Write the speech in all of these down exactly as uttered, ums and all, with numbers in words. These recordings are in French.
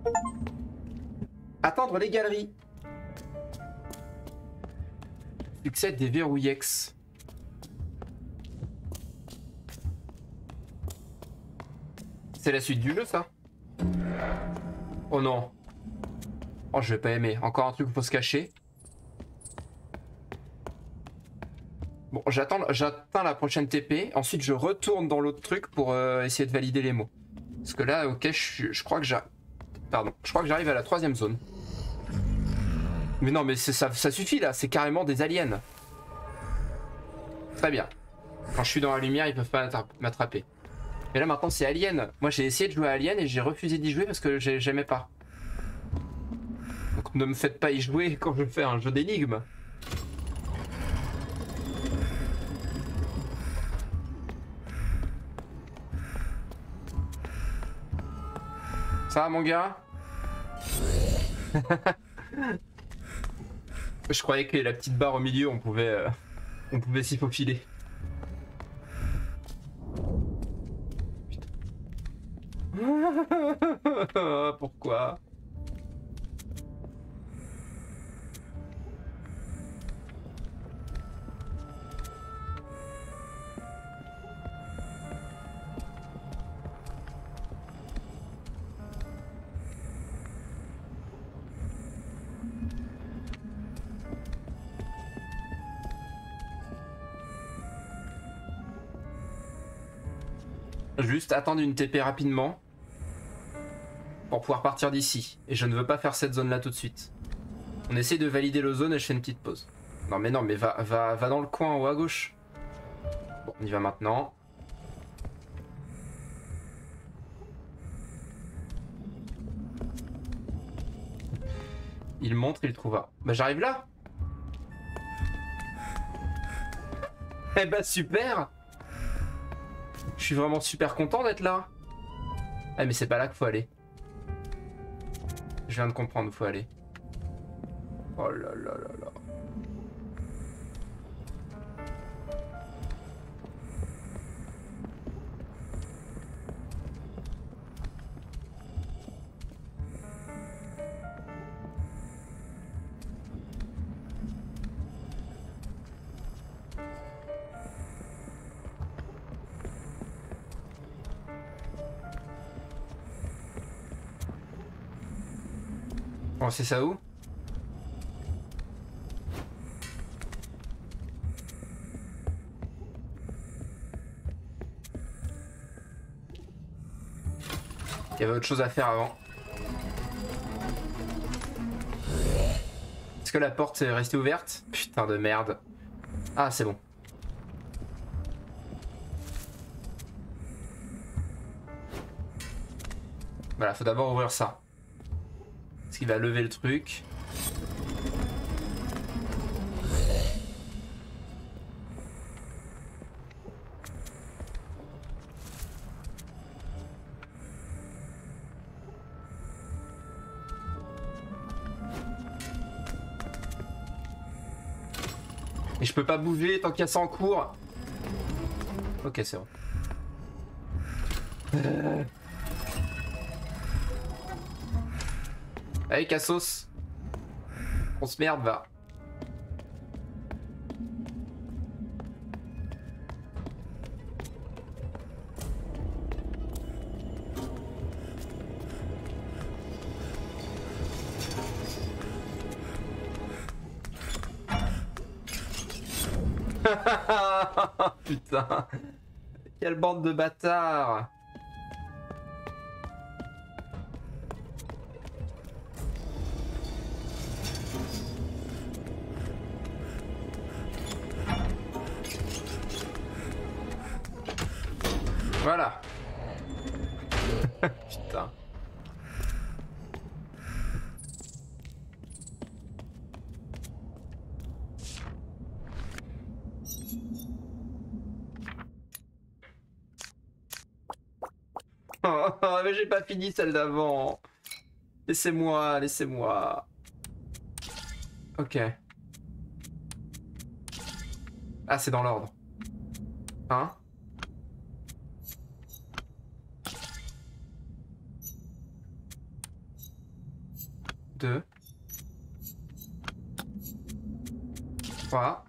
Attendre les galeries. Succès des verrouillex. C'est la suite du jeu, ça? Oh non. Oh, je vais pas aimer. Encore un truc où il faut se cacher. Bon, j'attends j'atteins la prochaine T P. Ensuite, je retourne dans l'autre truc pour euh, essayer de valider les mots. Parce que là, ok, je, je crois que j'arrive... Pardon. Je crois que j'arrive à la troisième zone. Mais non, mais ça, ça suffit, là. C'est carrément des aliens. Très bien. Quand je suis dans la lumière, ils peuvent pas m'attraper. Mais là, maintenant, c'est Alien. Moi, j'ai essayé de jouer à Alien et j'ai refusé d'y jouer parce que j'aimais pas. Donc, ne me faites pas y jouer quand je fais un jeu d'énigmes. Ça va, mon gars? Je croyais que la petite barre au milieu, on pouvait, euh, on pouvait s'y faufiler. Pourquoi? Juste attendre une T P rapidement pour pouvoir partir d'ici. Et je ne veux pas faire cette zone là tout de suite. On essaie de valider le zone et je fais une petite pause. Non mais non mais va, va, va dans le coin en haut à gauche. Bon, on y va maintenant. Il montre, il trouva. Bah j'arrive là. Eh bah super. Je suis vraiment super content d'être là. Ah mais c'est pas là qu'il faut aller. Je viens de comprendre où il faut aller. Oh là là là là. Oh, c'est ça où? Il y avait autre chose à faire avant. Est-ce que la porte est restée ouverte? Putain de merde. Ah, c'est bon. Voilà, faut d'abord ouvrir ça. Parce qu'il va lever le truc. Et je peux pas bouger tant qu'il y a ça en cours. Ok, c'est bon. Euh... Allez, Cassos. On se merde, va. Putain. Quelle bande de bâtards. Voilà. Putain. Oh, mais j'ai pas fini celle d'avant. Laissez-moi, laissez-moi. Ok. Ah, c'est dans l'ordre. Hein? deux, trois.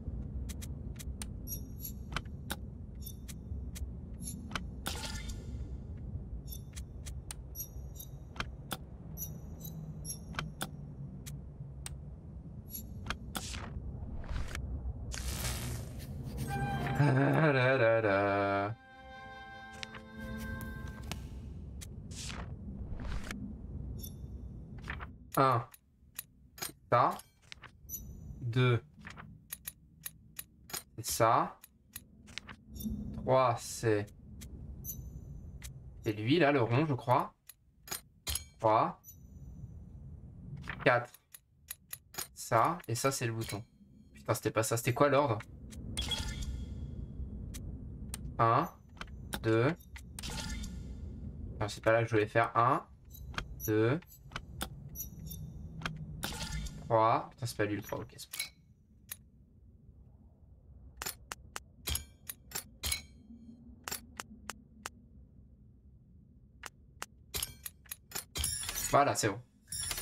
Ah là là là. Un. Ça. Deux. C'est ça. Trois, c'est... C'est lui, là, le rond, je crois. Trois. Quatre. Ça. Et ça, c'est le bouton. Putain, c'était pas ça. C'était quoi l'ordre? Un. Deux. Non, c'est pas là que je voulais faire. Un. Deux. trois. Putain, c'est pas lui le trois. Ok, c'est bon. Voilà, c'est bon.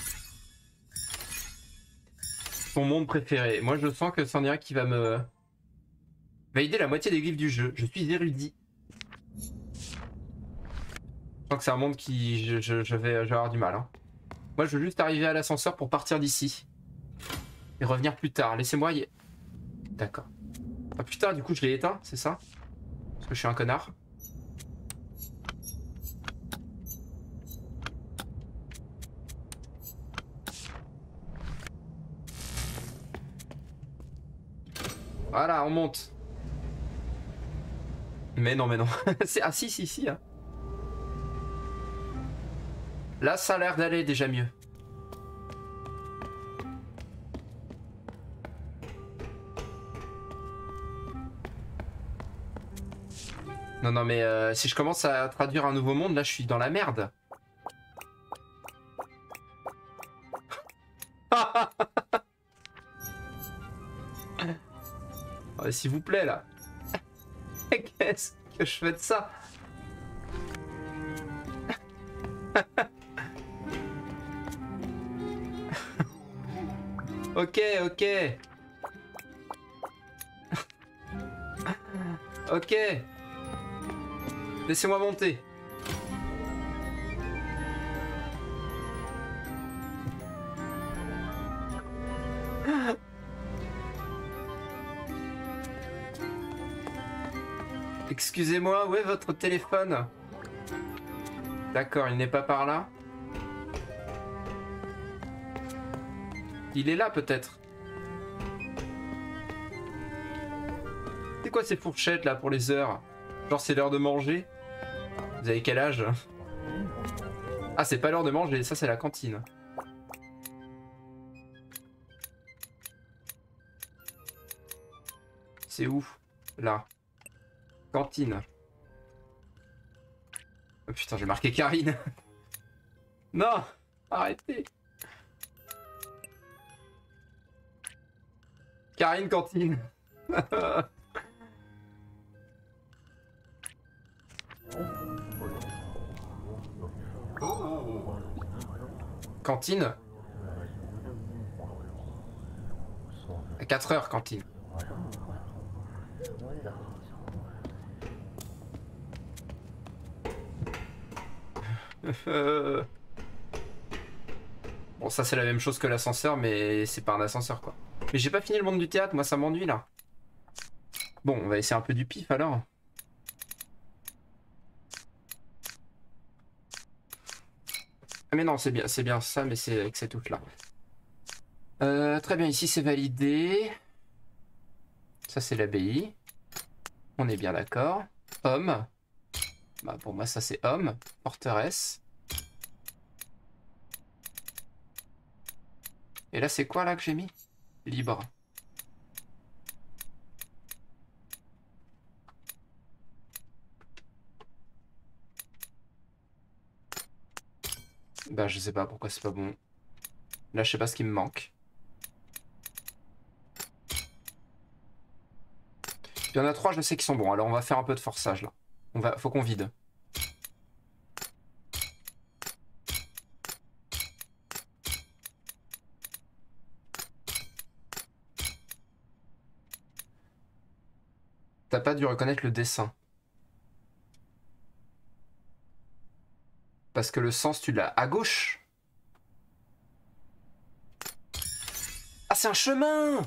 Mon monde préféré. Moi, je sens que c'en est un qui va me valider la moitié des glyphes du jeu. Je suis érudit. Je sens que c'est un monde qui... Je, je, je, vais, je vais avoir du mal. Hein. Moi, je veux juste arriver à l'ascenseur pour partir d'ici. Et revenir plus tard. Laissez-moi y... D'accord. Ah putain, du coup, je l'ai éteint, c'est ça? Parce que je suis un connard. Voilà, on monte. Mais non, mais non. Ah si, si, si. Hein. Là, ça a l'air d'aller déjà mieux. Non, non, mais euh, si je commence à traduire un nouveau monde, là, je suis dans la merde. Oh, s'il vous plaît, là. Qu'est-ce que je fais de ça? Ok, ok. Ok. Laissez-moi monter. Excusez-moi, où est votre téléphone? D'accord, il n'est pas par là. Il est là peut-être. C'est quoi ces fourchettes là pour les heures? Genre c'est l'heure de manger? Vous avez quel âge? Ah, c'est pas l'heure de manger, ça c'est la cantine. C'est où? Là. Cantine. Oh putain, j'ai marqué Karine. Non, arrêtez. Karine, cantine. Cantine. À quatre heures, cantine. Euh... Bon, ça c'est la même chose que l'ascenseur, mais c'est pas un ascenseur quoi. Mais j'ai pas fini le monde du théâtre, moi ça m'ennuie là. Bon, on va essayer un peu du pif alors. Ah mais non, c'est bien, c'est bien ça, mais c'est avec cette touche là. Euh, très bien, ici c'est validé. Ça c'est l'abbaye. On est bien d'accord. Homme. Bah pour moi ça c'est homme. Forteresse. Et là c'est quoi là que j'ai mis? Libre. Bah je sais pas pourquoi c'est pas bon. Là je sais pas ce qui me manque. Il y en a trois, je sais qu'ils sont bons. Alors on va faire un peu de forçage là. On va, faut qu'on vide. t'as pas dû reconnaître le dessin. Parce que le sens, tu l'as à gauche. Ah, c'est un chemin!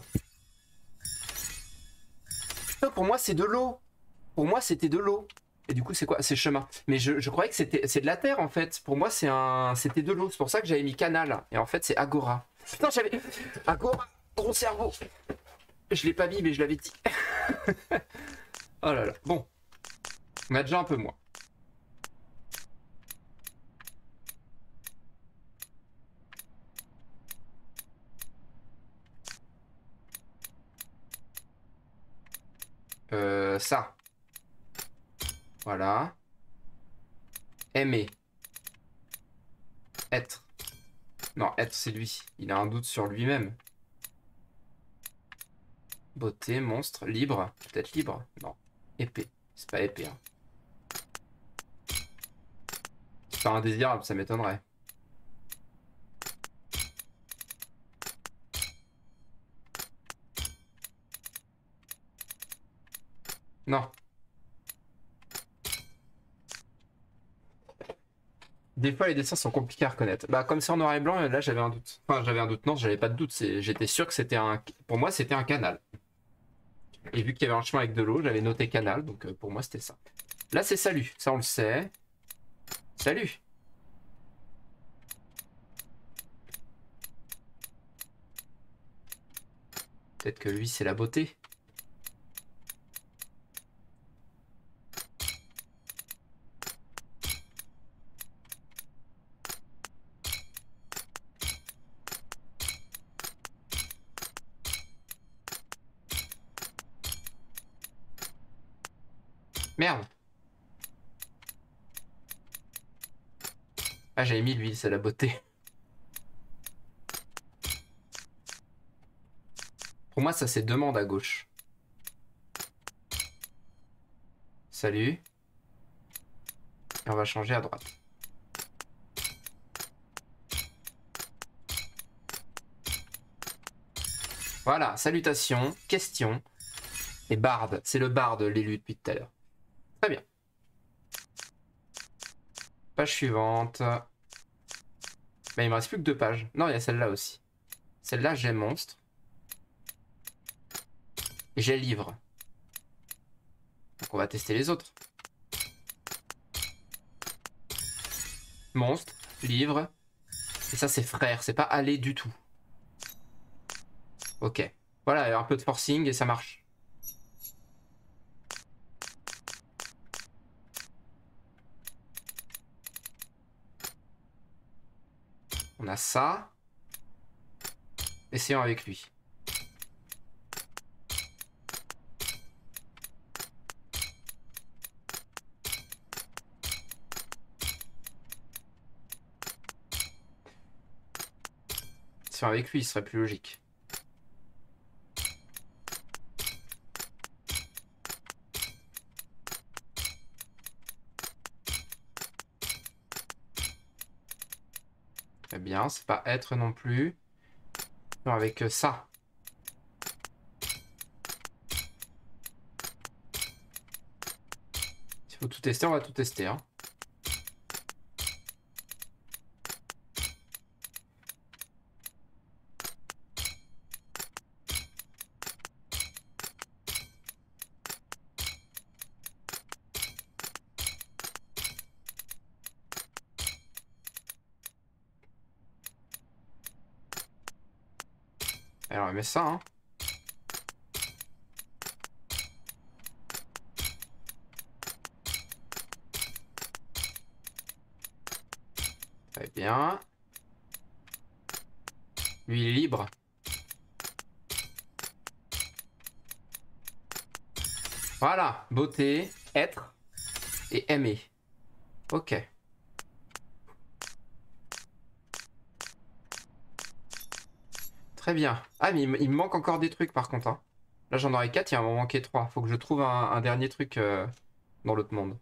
Putain, pour moi, c'est de l'eau. Pour moi, c'était de l'eau. Et du coup, c'est quoi? C'est chemin. Mais je, je croyais que c'était c'est de la terre, en fait. Pour moi, c'est un c'était de l'eau. C'est pour ça que j'avais mis canal. Et en fait, c'est agora. Putain, j'avais... Agora, gros cerveau. Je l'ai pas mis, mais je l'avais dit. Oh là là. Bon. On a déjà un peu moins. Euh, ça. Voilà. Aimer. Être. Non, être, c'est lui. Il a un doute sur lui-même. Beauté, monstre, libre. Peut-être libre. Non. Épée. C'est pas épée. Hein. C'est pas indésirable, ça m'étonnerait. Non. Des fois, les dessins sont compliqués à reconnaître. Bah, comme c'est en noir et blanc, là, j'avais un doute. Enfin, j'avais un doute. Non, j'avais pas de doute. J'étais sûr que c'était un... Pour moi, c'était un canal. Et vu qu'il y avait un chemin avec de l'eau, j'avais noté canal. Donc, euh, pour moi, c'était ça. Là, c'est salut. Ça, on le sait. Salut. Peut-être que lui, c'est la beauté. Merde. Ah, j'avais mis lui, c'est la beauté. Pour moi, ça, c'est demande à gauche. Salut. Et on va changer à droite. Voilà, salutations, questions. Et barde, c'est le barde, l'élu depuis tout à l'heure. Très bien. Page suivante. Bah, il me reste plus que deux pages. Non, il y a celle-là aussi. Celle-là, j'ai monstre. Et j'ai livre. Donc on va tester les autres. Monstre, livre. Et ça, c'est frère, c'est pas aller du tout. Ok. Voilà, il y a un peu de forcing et ça marche. On a ça. Essayons avec lui. Essayons avec lui, il serait plus logique. Très bien, c'est pas être non plus. Non, avec ça. S'il faut tout tester, on va tout tester. Hein. Alors, on met ça. Hein. Très bien. Lui, il est libre. Voilà, beauté, être et aimer. Ok. Très bien. Ah, mais il, il me manque encore des trucs par contre. Hein. Là, j'en aurais quatre, il va m'en manquer trois. Faut que je trouve un, un dernier truc euh, dans l'autre monde.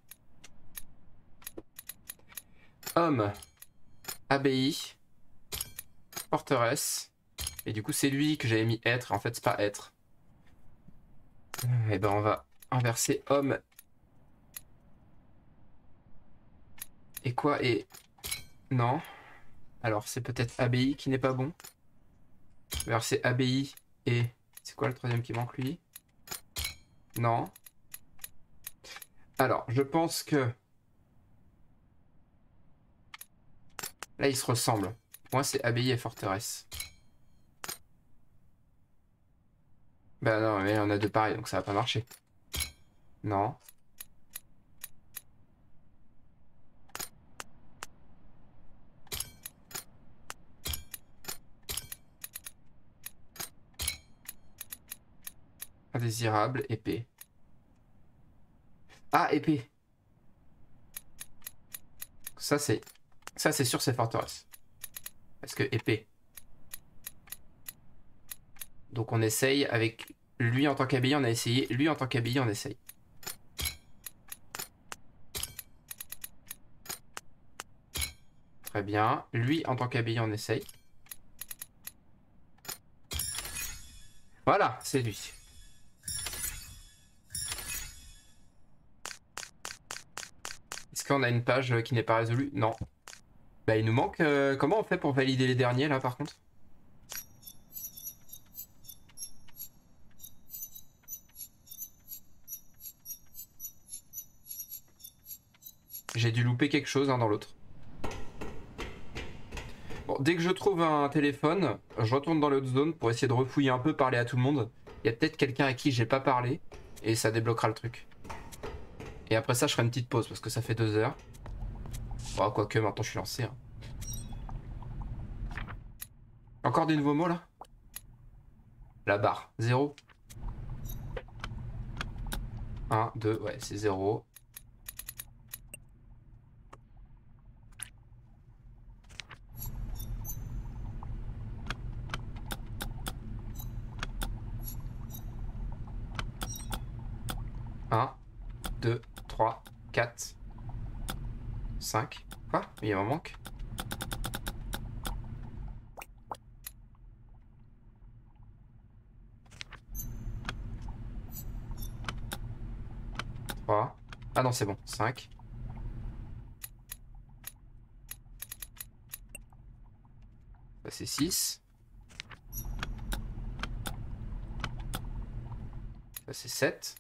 Homme. Abbaye. Forteresse. Et du coup, c'est lui que j'avais mis être. En fait, c'est pas être. Et ben, on va Inverser homme. Et quoi? Et... Non. Alors, c'est peut-être A B I qui n'est pas bon. Inverser A B I et... C'est quoi le troisième qui manque, lui? Non. Alors, je pense que... Là, ils se ressemblent. Moi, c'est abbaye et forteresse. Bah non, mais on a deux pareils, donc ça va pas marcher. Non. Indésirable, épée. Ah, épée. Ça, c'est... Ça, c'est sûr, c'est forteresse. Parce que épée. Donc on essaye avec lui en tant qu'abbaye, on a essayé. Lui en tant qu'abbaye, on essaye. Très bien. Lui en tant qu'abbaye, on essaye. Voilà, c'est lui. Est-ce qu'on a une page qui n'est pas résolue? Non. Bah il nous manque... Euh, comment on fait pour valider les derniers là par contre? J'ai dû louper quelque chose hein, dans l'autre. Bon, dès que je trouve un téléphone, je retourne dans l'autre zone pour essayer de refouiller un peu, parler à tout le monde. Il y a peut-être quelqu'un à qui j'ai pas parlé et ça débloquera le truc. Et après ça, je ferai une petite pause parce que ça fait deux heures. Bon, quoique maintenant je suis lancé. Hein. Encore des nouveaux mots là? La barre, zéro. un, deux, ouais, c'est zéro. un, deux, trois, quatre, cinq. Quoi? Il y en manque. trois. Ah non, c'est bon. cinq. Ça c'est six. Ça c'est sept.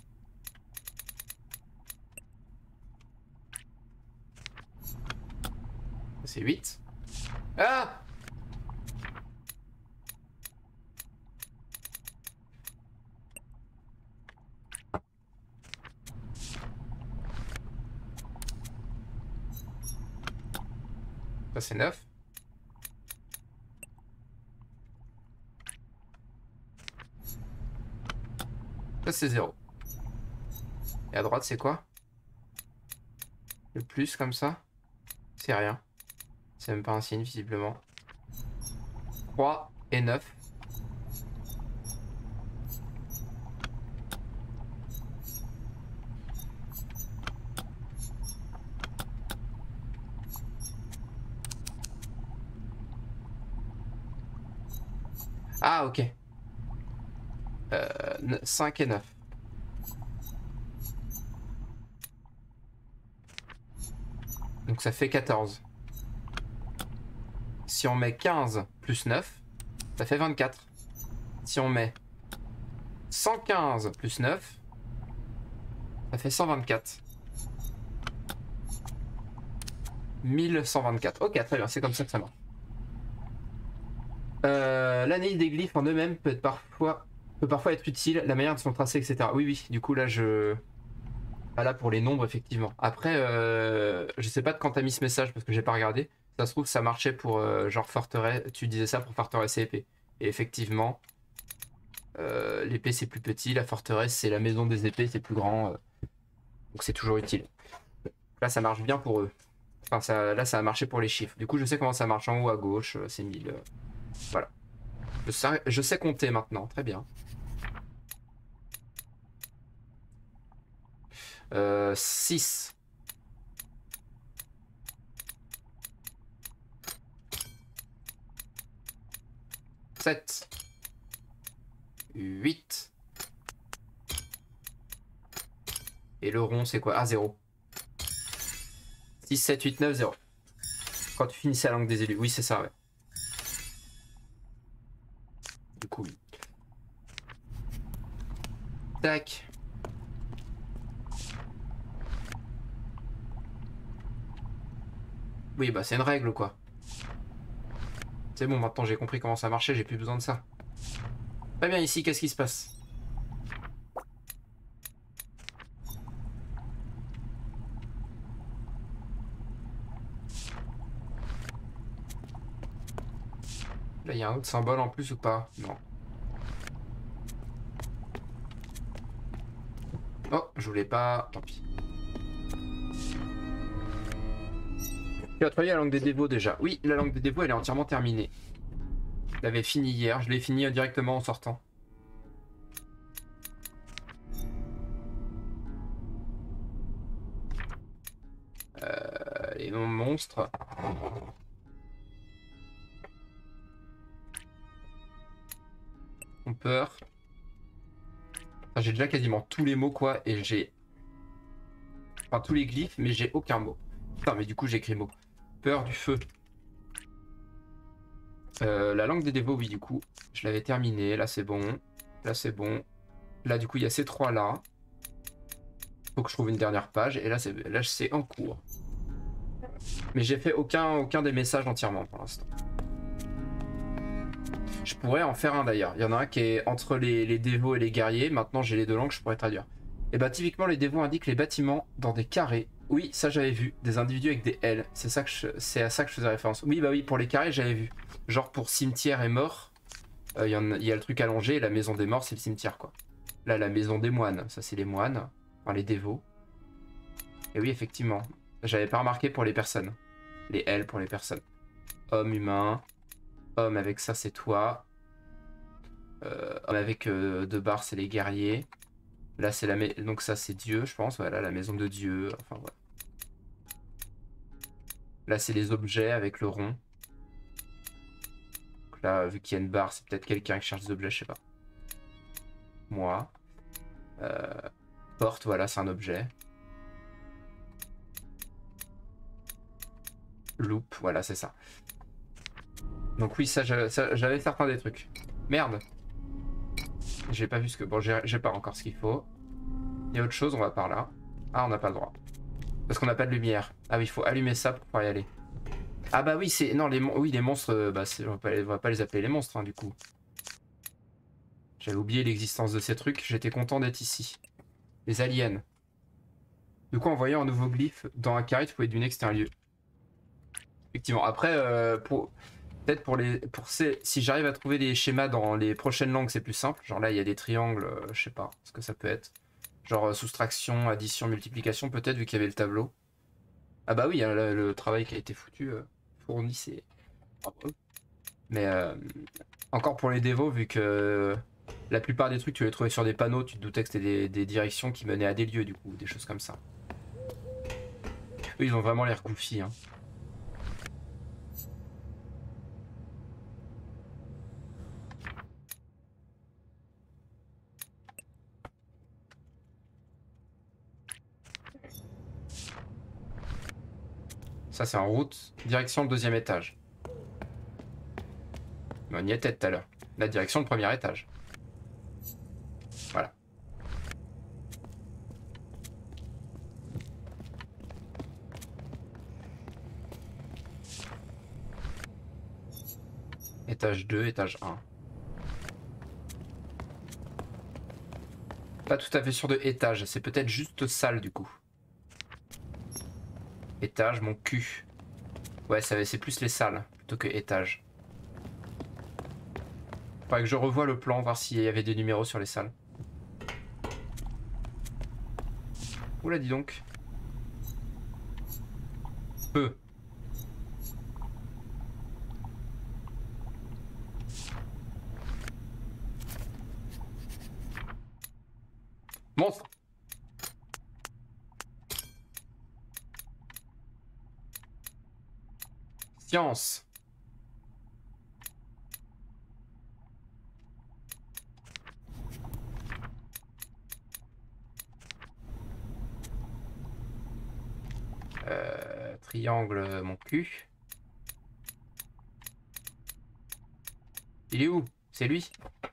Ça c'est huit. Ah! Ça c'est neuf. Ça c'est zéro. Et à droite c'est quoi? Le plus comme ça? C'est rien. C'est même pas un signe visiblement. trois et neuf. Ah ok. Euh, cinq et neuf. Donc ça fait quatorze. Si on met quinze plus neuf, ça fait vingt-quatre. Si on met cent quinze plus neuf, ça fait cent vingt-quatre. mille cent vingt-quatre. Ok, très bien, c'est comme ça que ça marche. Euh, L'analyse des glyphes en eux-mêmes peut, être parfois, peut parfois être utile, la manière de sont tracés, et cetera. Oui, oui, du coup là je... Pas là pour les nombres, effectivement. Après, euh, je sais pas de quand t'as mis ce message parce que j'ai pas regardé. Ça se trouve, ça marchait pour euh, genre forteresse. Tu disais ça pour forteresse et épée. Et effectivement, euh, l'épée c'est plus petit, la forteresse c'est la maison des épées, c'est plus grand. Euh, donc c'est toujours utile. Là, ça marche bien pour eux. Enfin, ça, là, ça a marché pour les chiffres. Du coup, je sais comment ça marche en haut à gauche. euh, C'est mille. Euh, voilà. Je sais, je sais compter maintenant. Très bien. Euh, six. sept. huit. Et le rond, c'est quoi? Ah, zéro. six, sept, huit, neuf, zéro. Quand tu finissais la langue des élus. Oui, c'est ça, ouais. Du coup, oui. Tac. Oui, bah c'est une règle, quoi. C'est bon, maintenant j'ai compris comment ça marchait, j'ai plus besoin de ça. Très bien, ici, qu'est-ce qui se passe? Là, il y a un autre symbole en plus ou pas? Non. Oh, je voulais pas... Tant pis. Tu as travaillé la langue des dévots déjà? Oui, la langue des dévots, elle est entièrement terminée. Je l'avais fini hier, je l'ai fini directement en sortant. Euh, les noms de monstres. Ont peur. Enfin, j'ai déjà quasiment tous les mots, quoi, et j'ai... Enfin, tous les glyphes, mais j'ai aucun mot. Putain, mais du coup, j'écris mot. Peur du feu. Euh, la langue des dévots, oui, du coup. Je l'avais terminé, là, c'est bon. Là, c'est bon. Là, du coup, il y a ces trois-là. Faut que je trouve une dernière page, et là, c'est là, c'est en cours. Mais j'ai fait aucun, aucun des messages entièrement, pour l'instant. Je pourrais en faire un d'ailleurs. Il y en a un qui est entre les, les dévots et les guerriers. Maintenant, j'ai les deux langues, je pourrais traduire. Et bah, typiquement, les dévots indiquent les bâtiments dans des carrés. Oui, ça j'avais vu. Des individus avec des L. C'est ça que je, c'est à ça que je faisais référence. Oui, bah oui, pour les carrés, j'avais vu. Genre pour cimetière et mort, il euh, y, en, y a le truc allongé. Et la maison des morts, c'est le cimetière, quoi. Là, la maison des moines, ça c'est les moines. Enfin, les dévots. Et oui, effectivement. J'avais pas remarqué pour les personnes. Les L pour les personnes. Homme, humain. Homme avec ça, c'est toi. Euh, homme avec euh, deux barres, c'est les guerriers. Là, c'est la maison. Donc, ça, c'est Dieu, je pense. Voilà, la maison de Dieu. Enfin, voilà. Là, c'est les objets avec le rond. Donc là, vu qu'il y a une barre, c'est peut-être quelqu'un qui cherche des objets, je sais pas. Moi. Euh, porte, voilà, c'est un objet. Loop, voilà, c'est ça. Donc, oui, ça, j'avais certains des trucs. Merde. J'ai pas vu ce que... Bon, j'ai pas encore ce qu'il faut. Il y a autre chose, on va par là. Ah, on n'a pas le droit. Parce qu'on n'a pas de lumière. Ah oui, il faut allumer ça pour pouvoir y aller. Ah bah oui, c'est... Non, les, mon... oui, les monstres, euh, bah, on va, pas... on va pas les appeler les monstres, hein, du coup. J'avais oublié l'existence de ces trucs, j'étais content d'être ici. Les aliens. Du coup, en voyant un nouveau glyphe dans un carré, tu pouvais deviner que c'était un lieu. Effectivement. Après, euh, pour... peut-être pour les... Pour ces... si j'arrive à trouver des schémas dans les prochaines langues, c'est plus simple. Genre là, il y a des triangles, euh, je sais pas ce que ça peut être. Genre euh, soustraction, addition, multiplication, peut-être, vu qu'il y avait le tableau. Ah bah oui, hein, le, le travail qui a été foutu, euh, fourni, c'est... Mais euh, encore pour les dévots, vu que euh, la plupart des trucs, tu les trouvais sur des panneaux, tu te doutais que c'était des, des directions qui menaient à des lieux, du coup, des choses comme ça. Eux, ils ont vraiment l'air goofy, hein. Ça, c'est en route, direction le deuxième étage. Mais on y était tout à l'heure. La direction le premier étage. Voilà. Étage deux, étage un. Pas tout à fait sûr de étage, c'est peut-être juste salle du coup. Étage, mon cul. Ouais, c'est plus les salles plutôt que étage. Faudrait que je revoie le plan, voir s'il y avait des numéros sur les salles. Oula, dis donc. Peu. Monstre. Science. triangle mon cul. Il est où? C'est lui?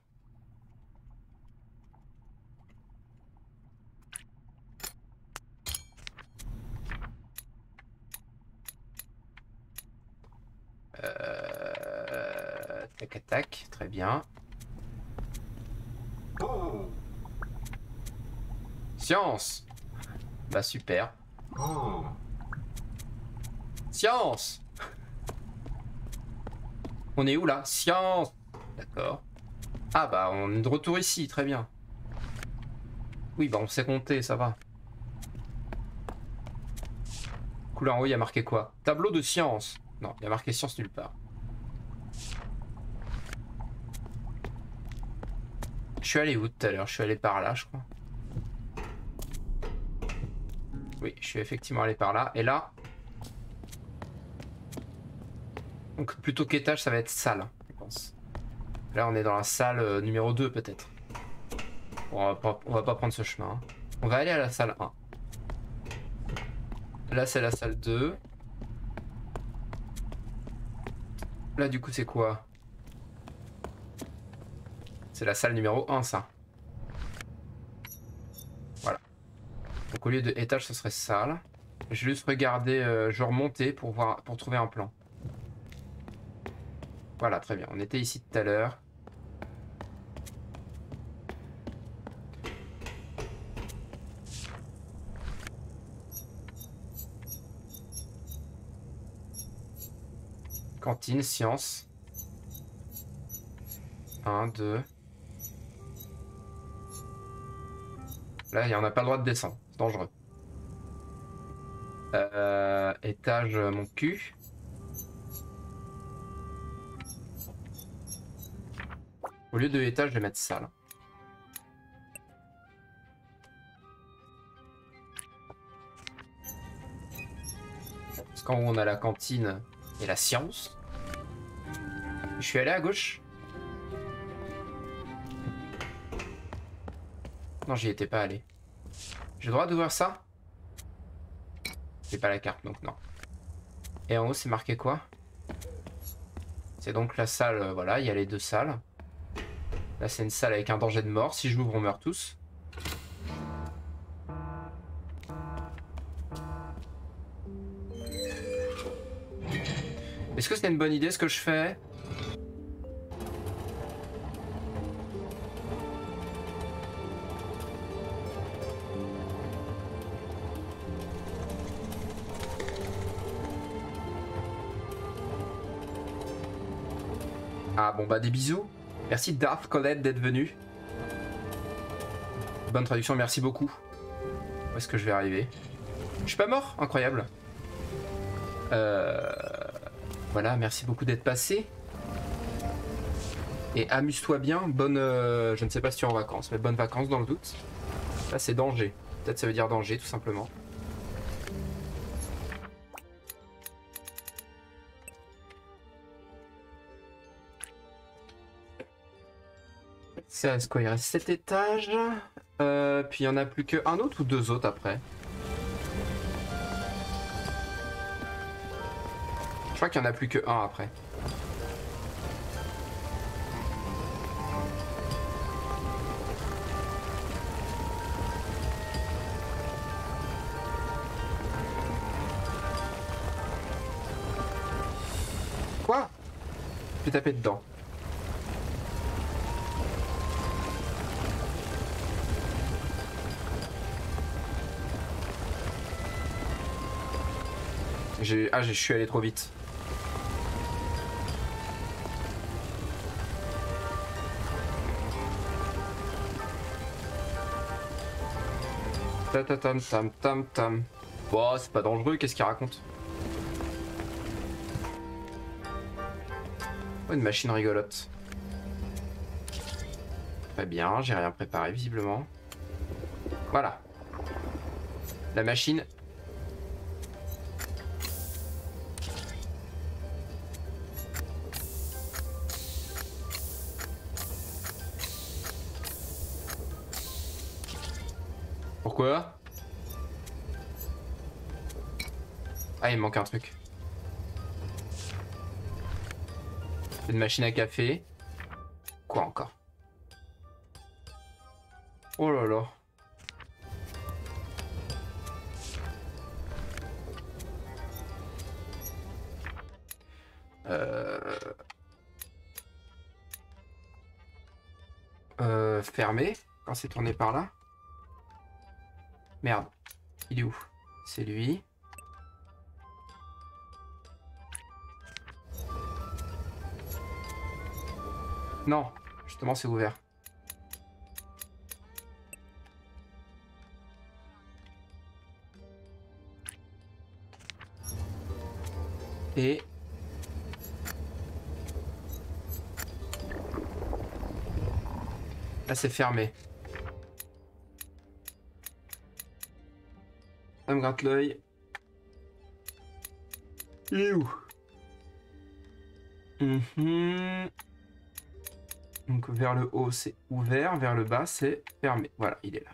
Euh... Tac tac, très bien. Oh. Science! Bah super. Oh. Science! On est où là? Science! D'accord. Ah bah on est de retour ici, très bien. Oui bah on sait compter, ça va. Couleur en haut, il y a marqué quoi? Tableau de science. Non, il y a marqué science nulle part. Je suis allé où tout à l'heure? Je suis allé par là, je crois. Oui, je suis effectivement allé par là. Et là... Donc plutôt qu'étage, ça va être salle, je pense. Là, on est dans la salle euh, numéro deux, peut-être. Bon, on va pas, on va pas prendre ce chemin. Hein. On va aller à la salle un. Là, c'est la salle deux. Là, du coup, c'est quoi? C'est la salle numéro un, ça. Voilà. Donc, au lieu de étage, ce serait salle. Je vais juste regarder, euh, je vais remonter pour, voir, pour trouver un plan. Voilà, très bien. On était ici tout à l'heure. Cantine, science. un, deux. Là, on n'a pas le droit de descendre. C'est dangereux. Euh, étage, mon cul. Au lieu de étage, je vais mettre salle. Parce qu'en haut, on a la cantine et la science. Je suis allé à gauche. Non, j'y étais pas allé. J'ai le droit d'ouvrir ça? J'ai pas la carte, donc non. Et en haut, c'est marqué quoi? C'est donc la salle, euh, voilà, il y a les deux salles. Là, c'est une salle avec un danger de mort. Si je l'ouvre, on meurt tous. Est-ce que c'est une bonne idée ce que je fais? Ah bon bah des bisous. Merci Darth Colette d'être venu. Bonne traduction, merci beaucoup. Où est-ce que je vais arriver? Je suis pas mort, incroyable. Euh... Voilà, merci beaucoup d'être passé. Et amuse-toi bien, bonne... Euh... Je ne sais pas si tu es en vacances, mais bonnes vacances dans le doute. Là c'est danger. Peut-être ça veut dire danger tout simplement. C'est quoi? Il reste sept étages. Euh, puis il n'y en a plus qu'un autre ou deux autres après? Je crois qu'il n'y en a plus que un après. Quoi? Je vais taper dedans. J'ai... Ah, je suis allé trop vite. Ta ta tam tam tam tam. Bon, c'est pas dangereux, qu'est-ce qu'il raconte? Oh, une machine rigolote. Très bien, j'ai rien préparé visiblement. Voilà. La machine. Pourquoi? Ah, il me manque un truc. Une machine à café. Quoi encore? Oh là là. Euh... Euh, fermé. Quand c'est tourné par là. Merde. Il est où? C'est lui. Non. Justement, c'est ouvert. Et... là, c'est fermé. Ça me gratte l'œil. Il est où? Mmh. Donc vers le haut, c'est ouvert. Vers le bas, c'est fermé. Voilà, il est là.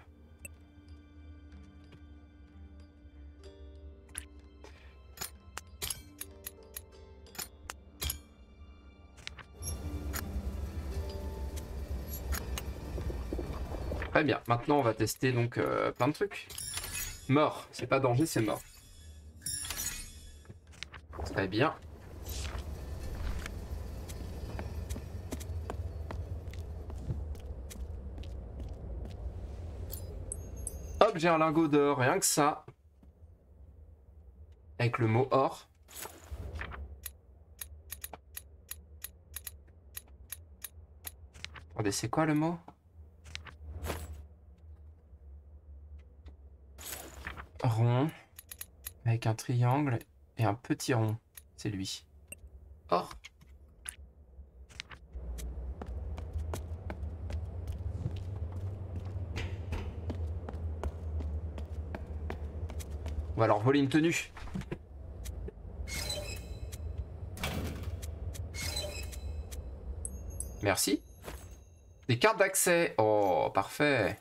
Très bien. Maintenant, on va tester donc euh, plein de trucs. Mort. C'est pas danger, c'est mort. Très bien. Hop, j'ai un lingot d'or. Rien que ça. Avec le mot or. Attendez, c'est quoi le mot? Rond. Avec un triangle et un petit rond. C'est lui. Or. On va leur voler une tenue. Merci. Des cartes d'accès. Oh, parfait.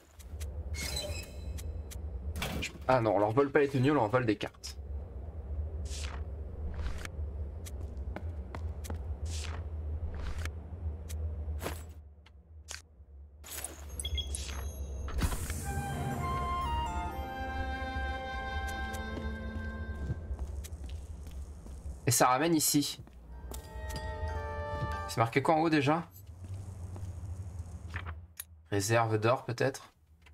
Ah non, on leur vole pas les tenues, on leur vole des cartes. Et ça ramène ici. C'est marqué quoi en haut déjà? Réserve d'or peut-être?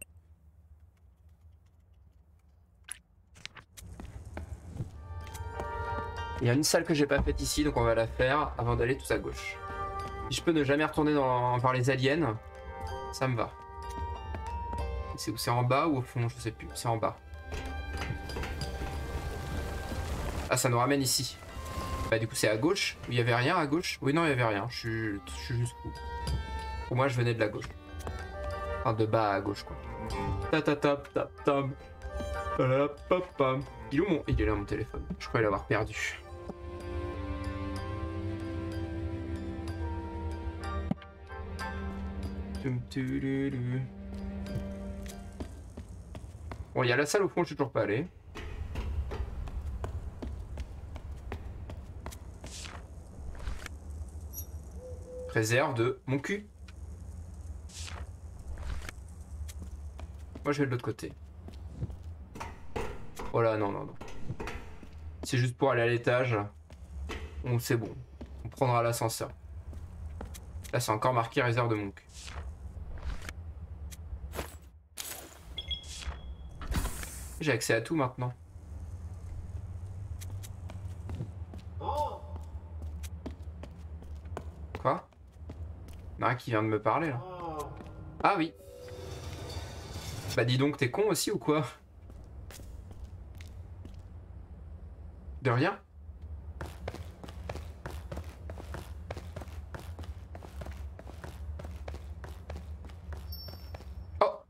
Il y a une salle que j'ai pas faite ici, donc on va la faire avant d'aller tout à gauche. Si je peux ne jamais retourner dans, vers les aliens, ça me va. C'est où? C'est en bas ou au fond? Je sais plus. C'est en bas. Ah, ça nous ramène ici. Bah du coup c'est à gauche. Il y avait rien à gauche? Oui, non, il y avait rien. Je suis, je suis jusqu'où? Pour moi, je venais de la gauche. Enfin, de bas à gauche, quoi. Ta ta ta ta ta. Il est où mon... Il est là mon téléphone. Je croyais l'avoir perdu. Bon, il y a la salle au fond, je suis toujours pas allé. Réserve de mon cul. Moi je vais de l'autre côté. Oh là, non, non, non. C'est juste pour aller à l'étage. Donc c'est bon. On prendra l'ascenseur. Là c'est encore marqué réserve de mon cul. J'ai accès à tout maintenant. Quoi? Il y en a un qui vient de me parler là. Ah oui. Bah dis donc, t'es con aussi ou quoi? De rien? Oh!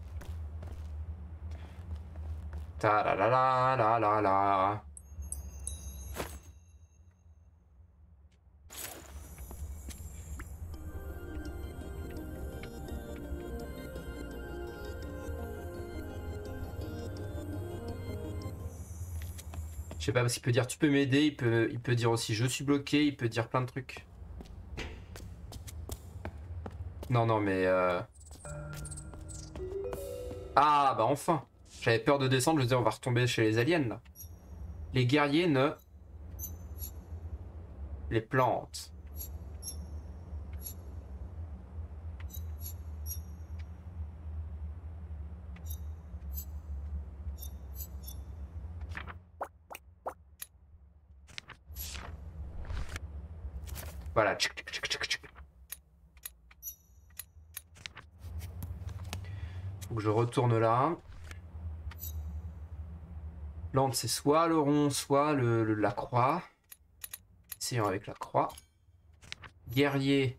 Ta la la la la la la. Je sais pas, parce qu'il peut dire tu peux m'aider, il peut, il peut dire aussi je suis bloqué, il peut dire plein de trucs. Non, non, mais... Euh... Ah, bah enfin. J'avais peur de descendre, je me disais on va retomber chez les aliens, là. Les guerriers ne... Les plantes. Voilà. Faut que je retourne là. Plante, c'est soit le rond, soit le, le, la croix. Essayons avec la croix. Guerrier.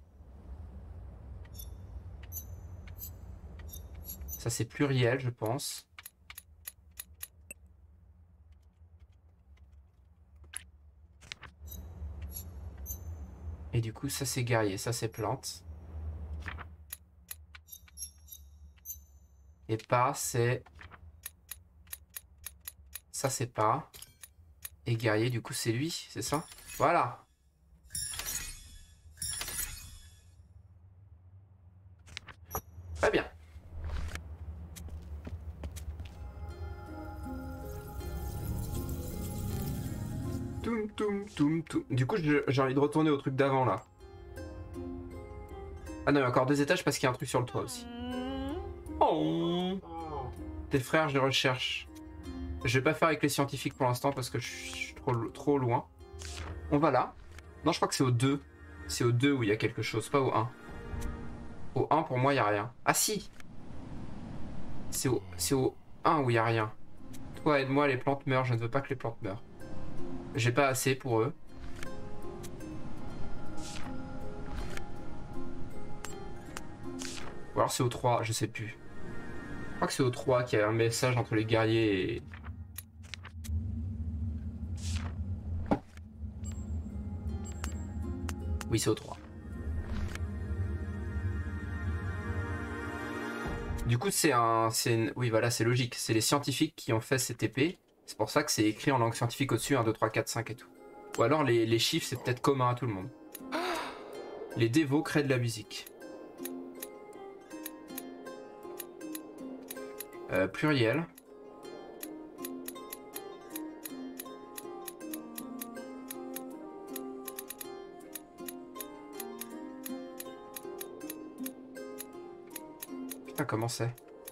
Ça, c'est pluriel, je pense. Et du coup, ça, c'est guerrier. Ça, c'est plante. Et pas, c'est... Ça, c'est pas. Et guerrier, du coup, c'est lui, c'est ça? Voilà. Très bien. Toum, toum, toum, toum. Du coup, j'ai envie de retourner au truc d'avant, là. Ah non, il y a encore deux étages parce qu'il y a un truc sur le toit aussi. Oh. Tes frères, je les recherche. Je vais pas faire avec les scientifiques pour l'instant parce que je suis trop, trop loin. On va là. Non, je crois que c'est au deux. C'est au deux où il y a quelque chose, pas au un. Au un, pour moi, il n'y a rien. Ah si. C'est au, c'est au un où il n'y a rien. Toi, aide-moi, les plantes meurent. Je ne veux pas que les plantes meurent. J'ai pas assez pour eux. Ou alors c'est au trois, je sais plus. Je crois que c'est au trois qu'il y a un message entre les guerriers et... Oui, c'est au trois. Du coup, c'est un... Une... Oui, voilà, c'est logique. C'est les scientifiques qui ont fait cette épée. C'est pour ça que c'est écrit en langue scientifique au-dessus, un, deux, trois, quatre, cinq et tout. Ou alors les, les chiffres, c'est peut-être commun à tout le monde. Les dévots créent de la musique. Euh, pluriel. Putain, comment c'est?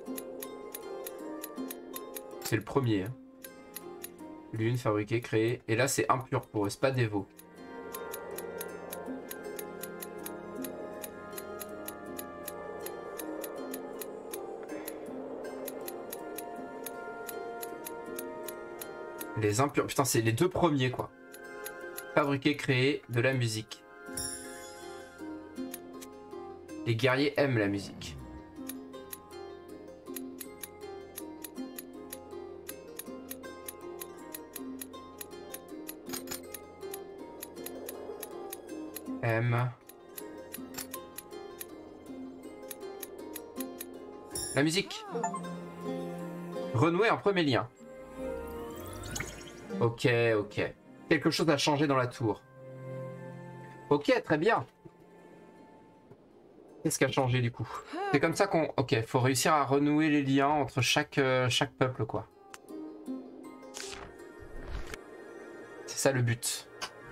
C'est le premier. Hein. Lune, fabriquée, créée. Et là, c'est impur pour eux, c'est pas dévot. Les impurs. Putain, c'est les deux premiers, quoi. Fabriquer, créer de la musique. Les guerriers aiment la musique. Aiment. La musique. Renouer un premier lien. Ok, ok. Quelque chose a changé dans la tour. Ok, très bien. Qu'est-ce qui a changé du coup? C'est comme ça qu'on... Ok, faut réussir à renouer les liens entre chaque, euh, chaque peuple, quoi. C'est ça le but.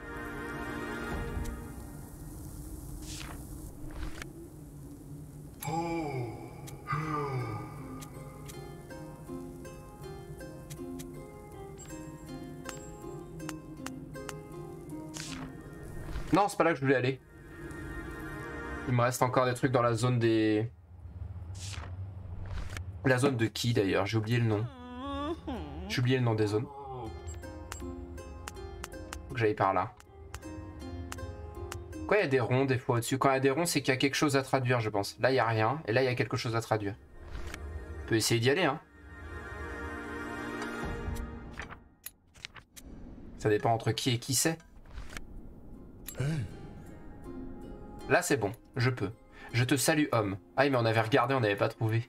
Non, c'est pas là que je voulais aller. Il me reste encore des trucs dans la zone des... La zone de qui d'ailleurs? J'ai oublié le nom. J'ai oublié le nom des zones. Faut que j'aille par là. Pourquoi il y a des ronds des fois au-dessus? Quand il y a des ronds, c'est qu'il y a quelque chose à traduire, je pense. Là, il n'y a rien. Et là, il y a quelque chose à traduire. On peut essayer d'y aller, hein. Ça dépend entre qui et qui c'est. Là, c'est bon. Je peux. Je te salue, homme. Ah, mais on avait regardé, on n'avait pas trouvé.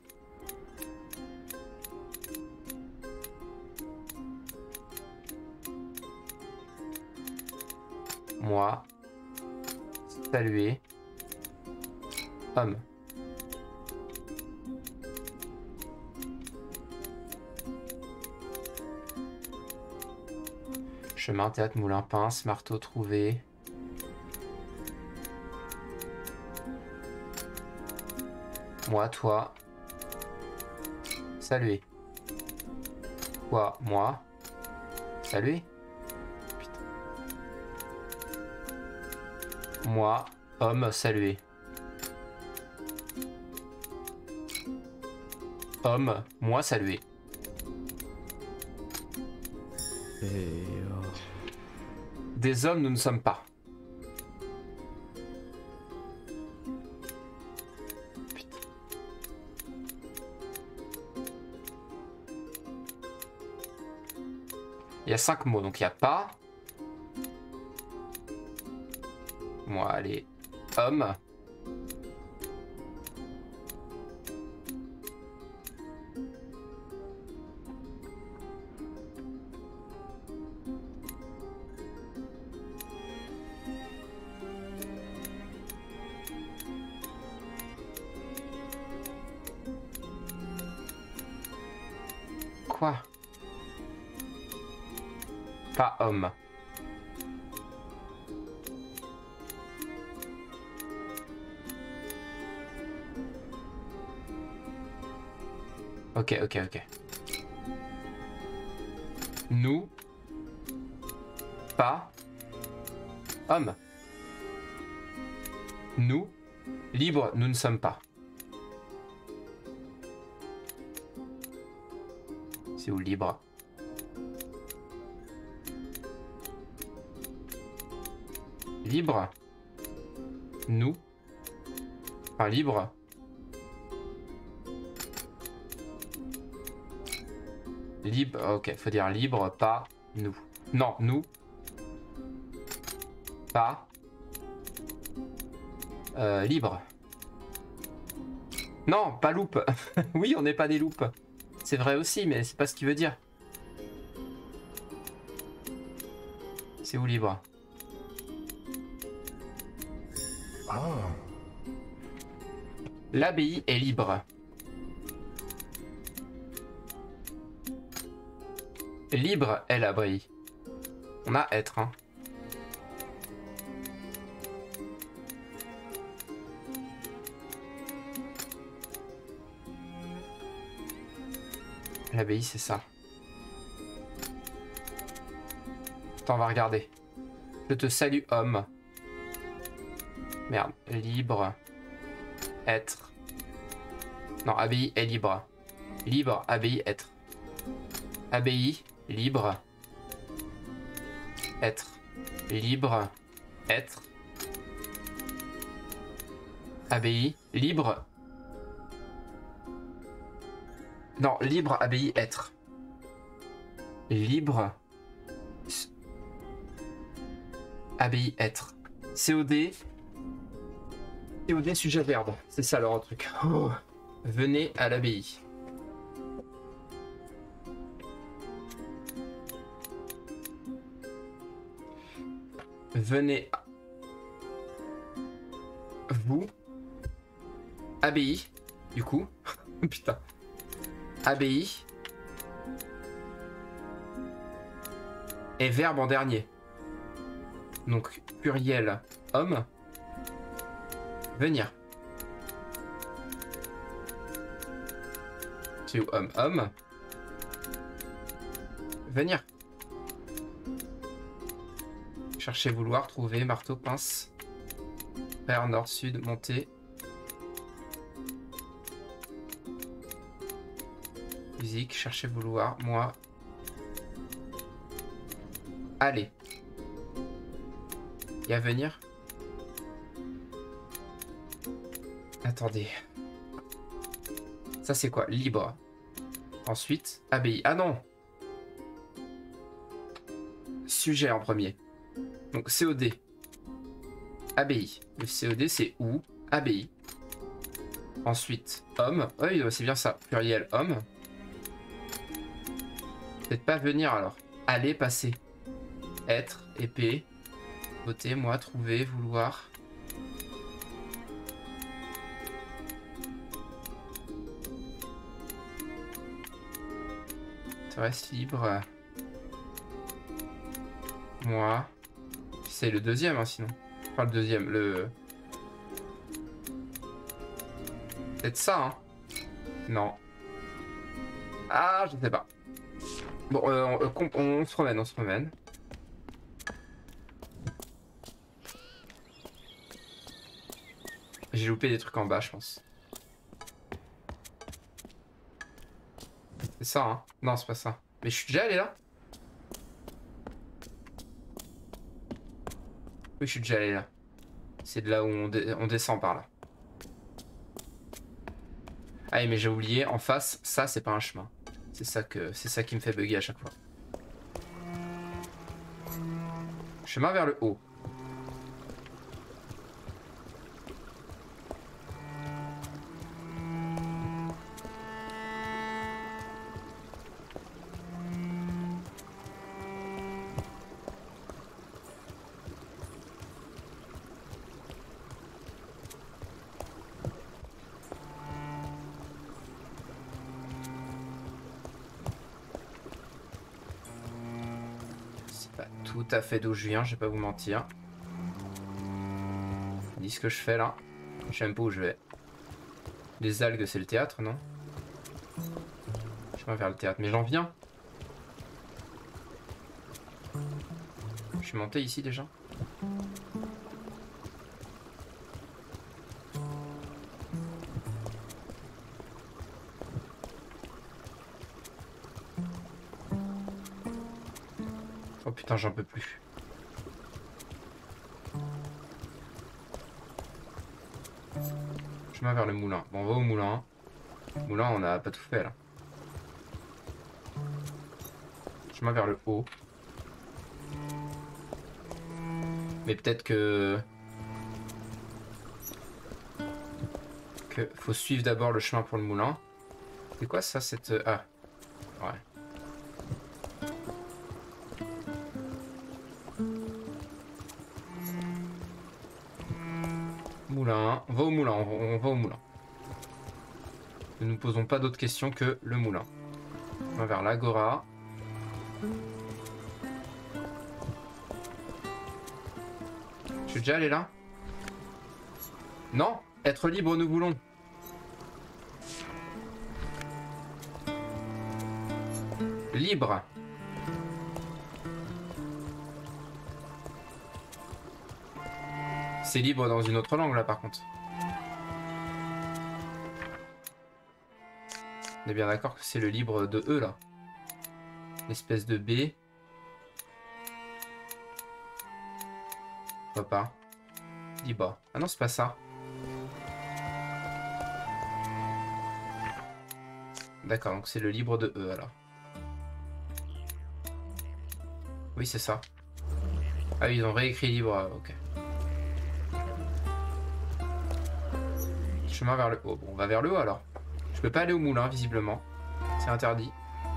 moi. Saluer. Homme. Chemin, théâtre, moulin, pince, marteau, trouvé. Moi, toi. Saluer. Toi, moi. Saluer. Putain. Moi, homme, saluer. Homme, moi, saluer. Et euh... Des hommes, nous ne sommes pas. Putain. Il y a cinq mots, donc il n'y a pas. Moi, allez. Homme. Quoi? Pas homme. Ok, ok, ok. Nous. Pas. Homme. Nous. Libre, nous ne sommes pas. C'est où libre? Libre. Nous. Enfin, libre. Libre. Ok, faut dire libre, pas nous. Non, nous. Pas. Euh, libre. Non, pas loupe. Oui, on n'est pas des loupes. C'est vrai aussi, mais c'est pas ce qu'il veut dire. C'est où libre? Ah. L'abbaye est libre. Libre est l'abbaye. On a être, hein. L'abbaye, c'est ça. Attends, on va regarder. Je te salue, homme. Merde. Libre. Être. Non, abbaye est libre. Libre, abbaye, être. Abbaye, libre. Être. Libre. Être. Abbaye, libre. Non, libre, abbaye, être. Libre. Abbaye, être. C O D. C O D, sujet, verbe. C'est ça leur truc. Oh. Venez à l'abbaye. Venez. Vous. Abbaye. Du coup. Putain. Abbaye. Et verbe en dernier. Donc pluriel homme. Venir. C'est où homme? Homme. Venir. Chercher, vouloir, trouver, marteau, pince. Vers, nord, sud, monter. Musique, chercher, vouloir, moi. Aller. Il y a venir. Attendez. Ça c'est quoi? Libre. Ensuite, abbaye. Ah non. Sujet en premier. Donc C O D. Abbaye. Le C O D c'est où? Abbaye. Ensuite, homme. Oui, c'est bien ça. Pluriel homme. Peut-être pas venir alors. Aller, passer. Être, épée. Voter, moi, trouver, vouloir. Tu restes libre. Moi. C'est le deuxième, hein, sinon. Enfin, le deuxième, le... Peut-être ça, hein. Non. Ah, je sais pas. Bon, euh, on, on, on se promène, on se promène. J'ai loupé des trucs en bas, je pense. C'est ça, hein? Non, c'est pas ça. Mais je suis déjà allé là? Oui, je suis déjà allé là. C'est de là où on, dé on descend par là. Ah, mais j'ai oublié, en face, ça, c'est pas un chemin. C'est ça que c'est ça qui me fait bugger à chaque fois. Chemin vers le haut. Tout à fait d'où je viens, je vais pas vous mentir. Dis ce que je fais là. Je sais même pas où je vais. Les algues, c'est le théâtre, non? Je vais vers le théâtre, mais j'en viens. Je suis monté ici déjà. Oh putain, j'en peux plus. Chemin vers le moulin. Bon, on va au moulin. Moulin, on n'a pas tout fait là. Chemin vers le haut. Mais peut-être que... que faut suivre d'abord le chemin pour le moulin. C'est quoi ça, cette... Ah. Ouais. Moulin, on va au moulin, on va, on va au moulin. Ne nous posons pas d'autres questions que le moulin. On va vers l'agora. Je suis déjà allé là? Non? Être libre, nous voulons. Libre. C'est libre dans une autre langue là par contre. On est bien d'accord que c'est le libre de E là. L'espèce de B. Pourquoi pas? Libre. Ah non, c'est pas ça. D'accord, donc c'est le libre de E alors. Oui, c'est ça. Ah oui, ils ont réécrit libre, ok. Chemin vers le haut. Bon, on va vers le haut alors. Je peux pas aller au moulin, visiblement. C'est interdit.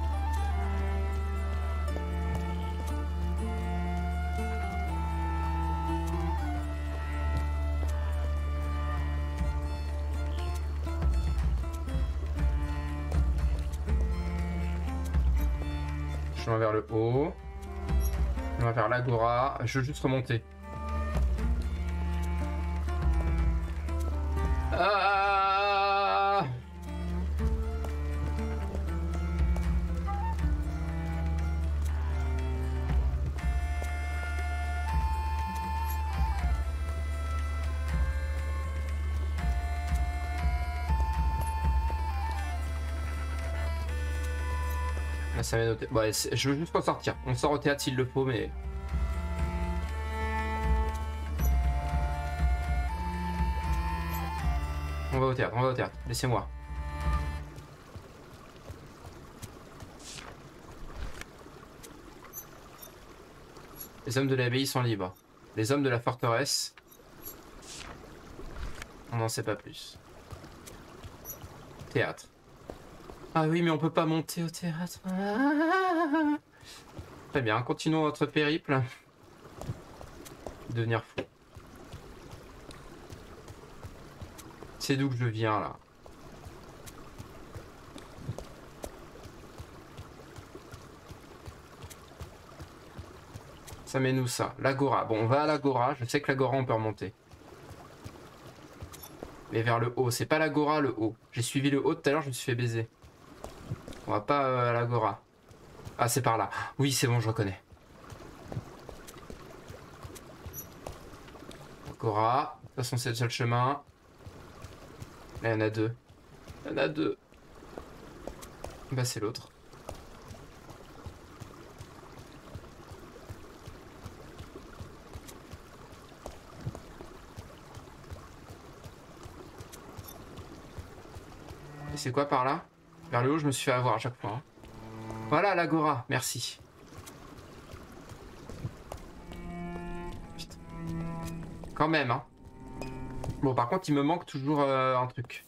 Chemin vers le haut. Chemin vers l'agora. Je veux juste remonter. Ah! Là, ça m'a noté. Bon, allez, je veux juste en sortir. On sort au théâtre s'il le faut, mais... On va au théâtre, on va au théâtre. Laissez-moi. Les hommes de l'abbaye sont libres. Les hommes de la forteresse... On n'en sait pas plus. Théâtre. Ah oui, mais on peut pas monter au théâtre. Très bien, continuons notre périple. Devenir fou. C'est d'où que je viens là. Ça met nous ça. L'agora. Bon, on va à l'agora. Je sais que l'agora, on peut remonter. Mais vers le haut. C'est pas l'agora, le haut. J'ai suivi le haut tout à l'heure, je me suis fait baiser. On va pas euh, à l'agora. Ah, c'est par là. Oui, c'est bon, je reconnais. Agora. De toute façon, c'est le seul chemin. Là, il y en a deux. Il y en a deux. Bah, c'est l'autre. Et c'est quoi par là? Vers le haut, je me suis fait avoir à chaque fois. Hein. Voilà l'agora, merci. Putain. Quand même, hein. Bon, par contre, il me manque toujours euh, un truc.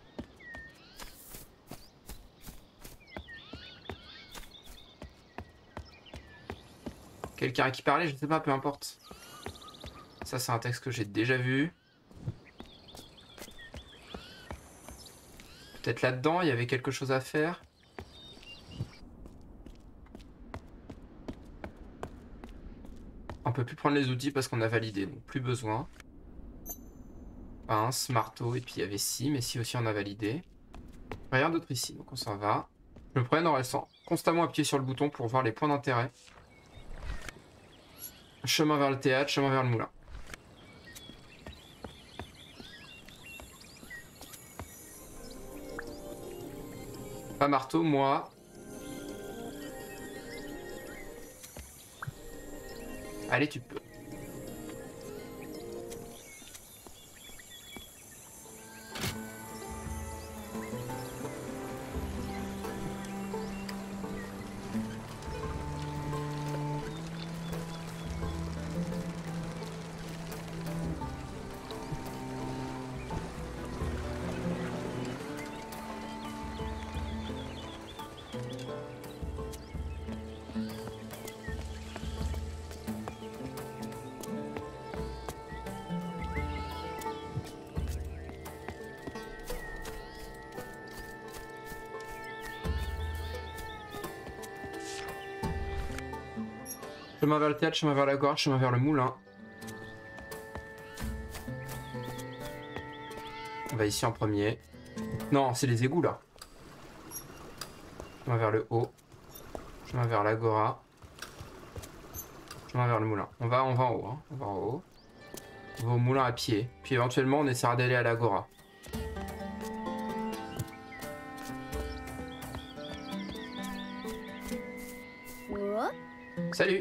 Quelqu'un à qui parler, je sais pas, peu importe. Ça, c'est un texte que j'ai déjà vu. Peut-être là-dedans, il y avait quelque chose à faire. On peut plus prendre les outils parce qu'on a validé, donc plus besoin. Pince, marteau, et puis il y avait scie, mais si aussi on a validé. Rien d'autre ici, donc on s'en va. Je me promène en restant constamment appuyé sur le bouton pour voir les points d'intérêt. Chemin vers le théâtre, chemin vers le moulin. Pas marteau, moi. Allez, tu peux. Chemin vers le théâtre, chemin vers la gorge, chemin vers le moulin. On va ici en premier. Non, c'est les égouts là. Chemin vers le haut. Chemin vers l'agora. Chemin vers le moulin. On va, on va en haut. Hein. On va en haut. On va au moulin à pied. Puis éventuellement, on essaiera d'aller à l'agora. Salut!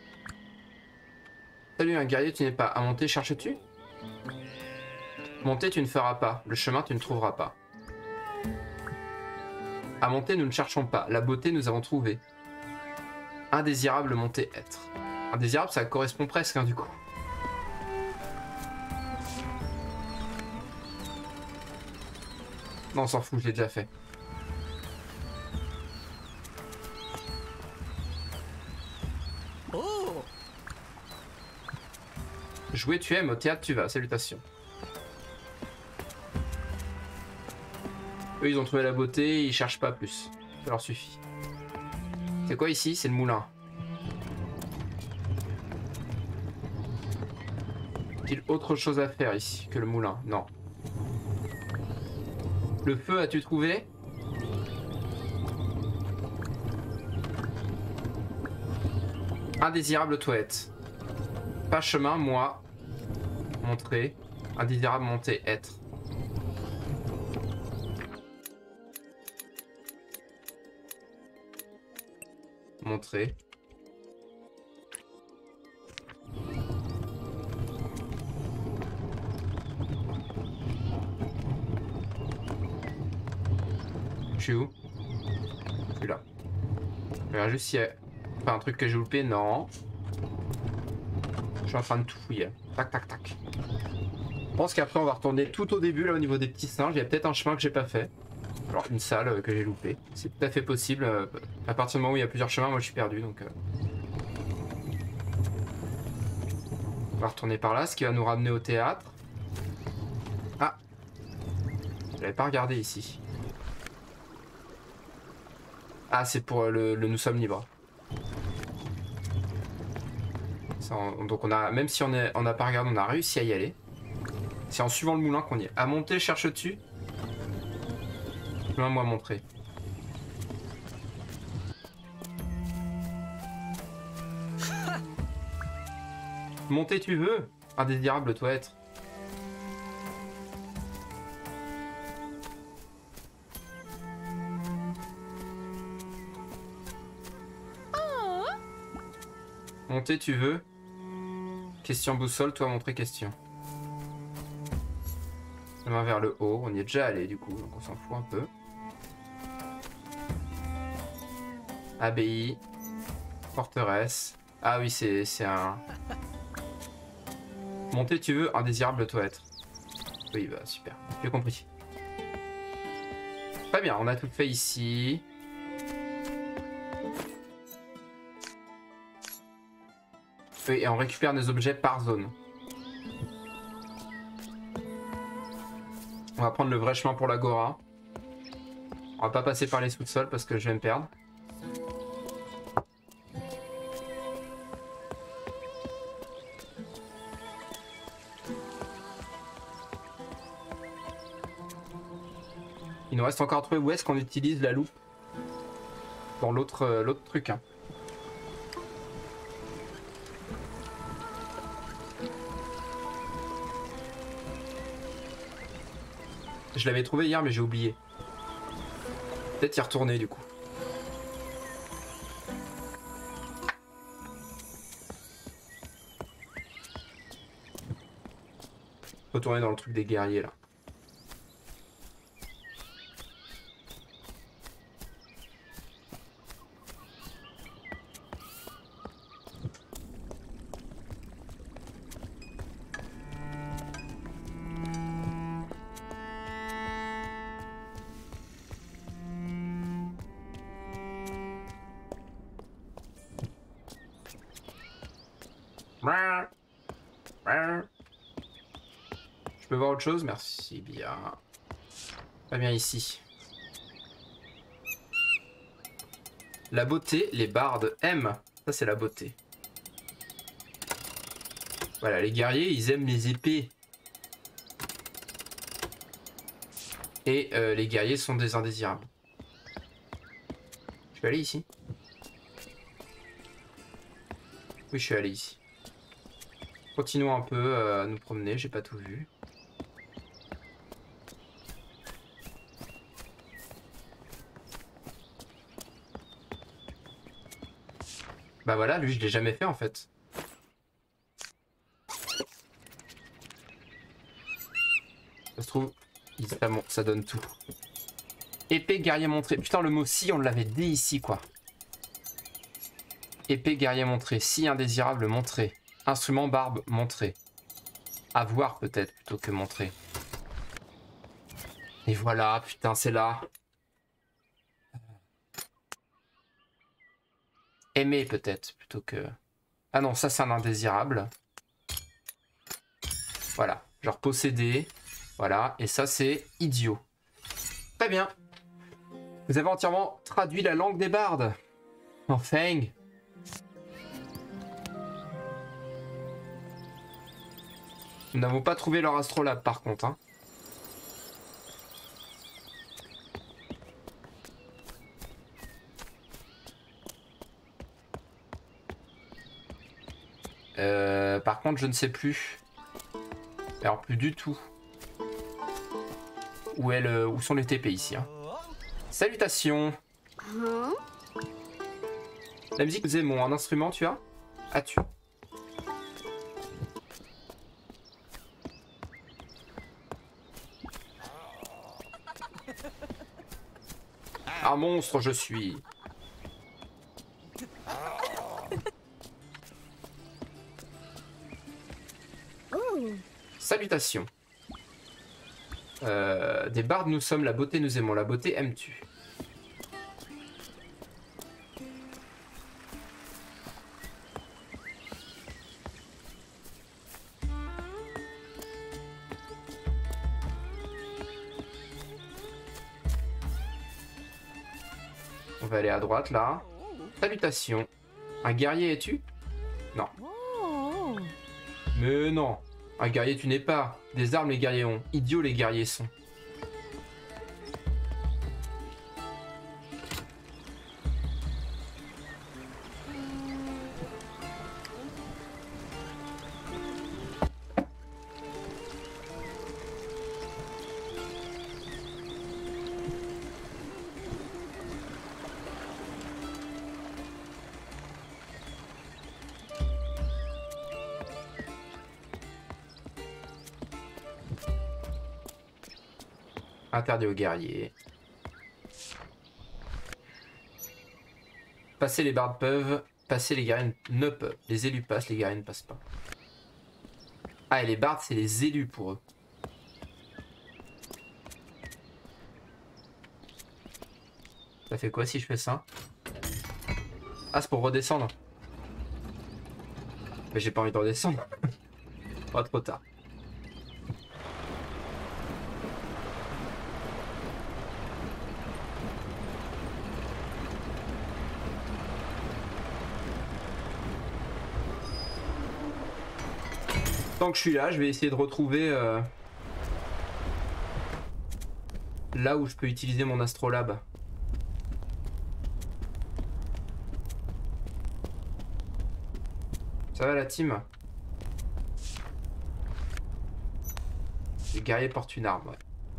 Salut, un guerrier, tu n'es pas. À monter, cherches-tu? Monter, tu ne feras pas. Le chemin, tu ne trouveras pas. À monter, nous ne cherchons pas. La beauté, nous avons trouvé. Indésirable, monter, être. Indésirable, ça correspond presque, hein, du coup. Non, on s'en fout, je l'ai déjà fait. Jouer, tu aimes, au théâtre, tu vas. Salutations. Eux, ils ont trouvé la beauté, ils cherchent pas plus. Ça leur suffit. C'est quoi ici? C'est le moulin. Y a-t-il autre chose à faire ici que le moulin? Non. Le feu, as-tu trouvé? Indésirable toilette. Pas chemin, moi. Montrer. Indésirable, monter, être. Montrer. Je suis où? Je suis là. Je regarde juste s'il y a pas un truc que j'ai loupé. Non. Je suis en train de tout fouiller. Tac, tac, tac. Je pense qu'après on va retourner tout au début là au niveau des petits singes. Il y a peut-être un chemin que j'ai pas fait. Alors une salle euh, que j'ai loupé. C'est tout à fait possible. Euh, à partir du moment où il y a plusieurs chemins, moi je suis perdu donc. Euh... va retourner par là, ce qui va nous ramener au théâtre. Ah, je l'avais pas regardé ici. Ah, c'est pour le, le Nous sommes libres. Ça, on, donc on a, même si on n'a on pas regardé, on a réussi à y aller. C'est en suivant le moulin qu'on y est. À monter, cherche dessus. Moi, moi montrer. Monter tu veux? Indésirable toi être. Monter tu veux? Question boussole, toi montrer question. La main vers le haut, on y est déjà allé du coup, donc on s'en fout un peu. Abbaye. Forteresse. Ah oui, c'est un... Monter tu veux, indésirable toi être. Oui, bah super, j'ai compris. Très bien, on a tout fait ici. Et on récupère des objets par zone. On va prendre le vrai chemin pour l'Agora. On va pas passer par les sous-sols parce que je vais me perdre. Il nous reste encore à trouver où est-ce qu'on utilise la loupe. Dans l'autre euh, l'autre truc. Hein. Je l'avais trouvé hier mais j'ai oublié. Peut-être y retourner du coup. Retourner dans le truc des guerriers là. Je peux voir autre chose? Merci bien. Pas bien ici. La beauté, les bardes aiment. Ça c'est la beauté. Voilà, les guerriers, ils aiment les épées. Et euh, les guerriers sont des indésirables. Je peux aller ici? Oui, je suis allé ici. Continuons un peu euh, à nous promener, j'ai pas tout vu. Bah voilà, lui je l'ai jamais fait en fait. Ça se trouve, ça, bon, ça donne tout. Épée, guerrier montré. Putain, le mot si, on l'avait dit ici quoi. Épée, guerrier montré. Si indésirable, montré. Instrument, barbe, montré. Avoir peut-être plutôt que montrer. Et voilà, putain, c'est là. Aimer peut-être plutôt que... Ah non, ça c'est un indésirable. Voilà, genre posséder. Voilà, et ça c'est idiot. Très bien. Vous avez entièrement traduit la langue des bardes. Enfin. Nous n'avons pas trouvé leur astrolabe par contre. Hein. Euh, par contre, je ne sais plus. Alors, plus du tout. Où, est le, où sont les T P ici hein. Salutations. La musique, vous aimons. Un instrument, tu as? As-tu? Un monstre, je suis. Salutations. Euh, des bardes nous sommes, la beauté nous aimons. La beauté aimes-tu? On va aller à droite là. Salutations. Un guerrier es-tu? Non. Mais non. Un guerrier tu n'es pas. Des armes les guerriers ont. Idiots les guerriers sont. Interdit aux guerriers. Passer les bardes peuvent, passer les guerriers ne peuvent. Les élus passent, les guerriers ne passent pas. Ah, et les bardes, c'est les élus pour eux. Ça fait quoi si je fais ça? Ah, c'est pour redescendre. Mais j'ai pas envie de redescendre. Pas trop tard. Tant que je suis là, je vais essayer de retrouver euh, là où je peux utiliser mon astrolabe. Ça va la team? Les guerriers portent une arme, ouais.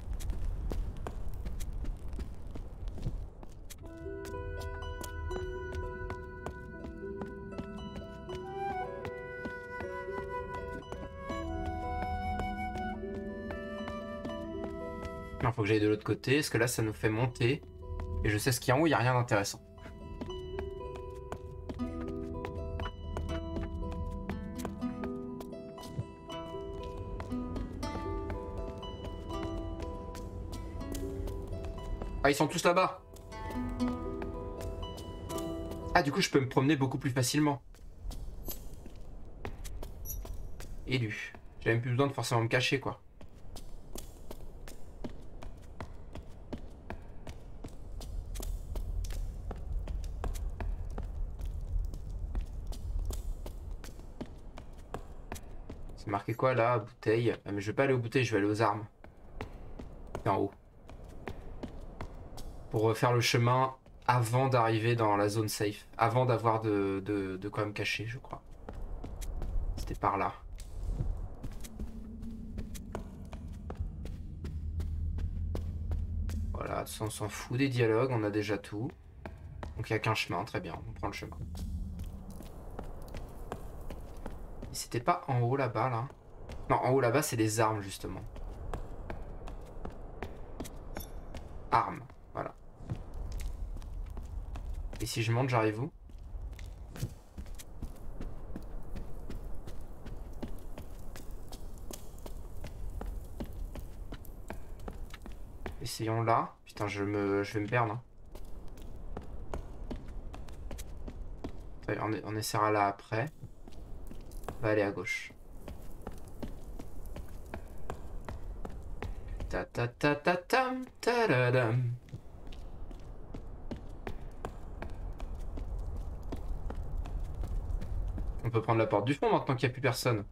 Il faut que j'aille de l'autre côté, parce que là ça nous fait monter. Et je sais ce qu'il y a en haut, il n'y a rien d'intéressant. Ah, ils sont tous là-bas. Ah, du coup je peux me promener beaucoup plus facilement. Élu. J'ai même plus besoin de forcément me cacher, quoi. C'est marqué quoi là? Bouteille. Ah, mais je vais pas aller aux bouteilles, je vais aller aux armes. C'est en haut. Pour refaire le chemin avant d'arriver dans la zone safe. Avant d'avoir de, de, de quoi me cacher, je crois. C'était par là. Voilà, de toute façon, on s'en fout des dialogues, on a déjà tout. Donc il n'y a qu'un chemin, très bien, on prend le chemin. C'était pas en haut là-bas, là? Non, en haut là-bas, c'est les armes, justement. Armes, voilà. Et si je monte, j'arrive où? Essayons là. Putain, je, me, je vais me perdre. Hein. On, on essaiera là après. On va aller à gauche. Ta ta ta ta tam ta da dam. On peut prendre la porte du fond maintenant qu'il n'y a plus personne.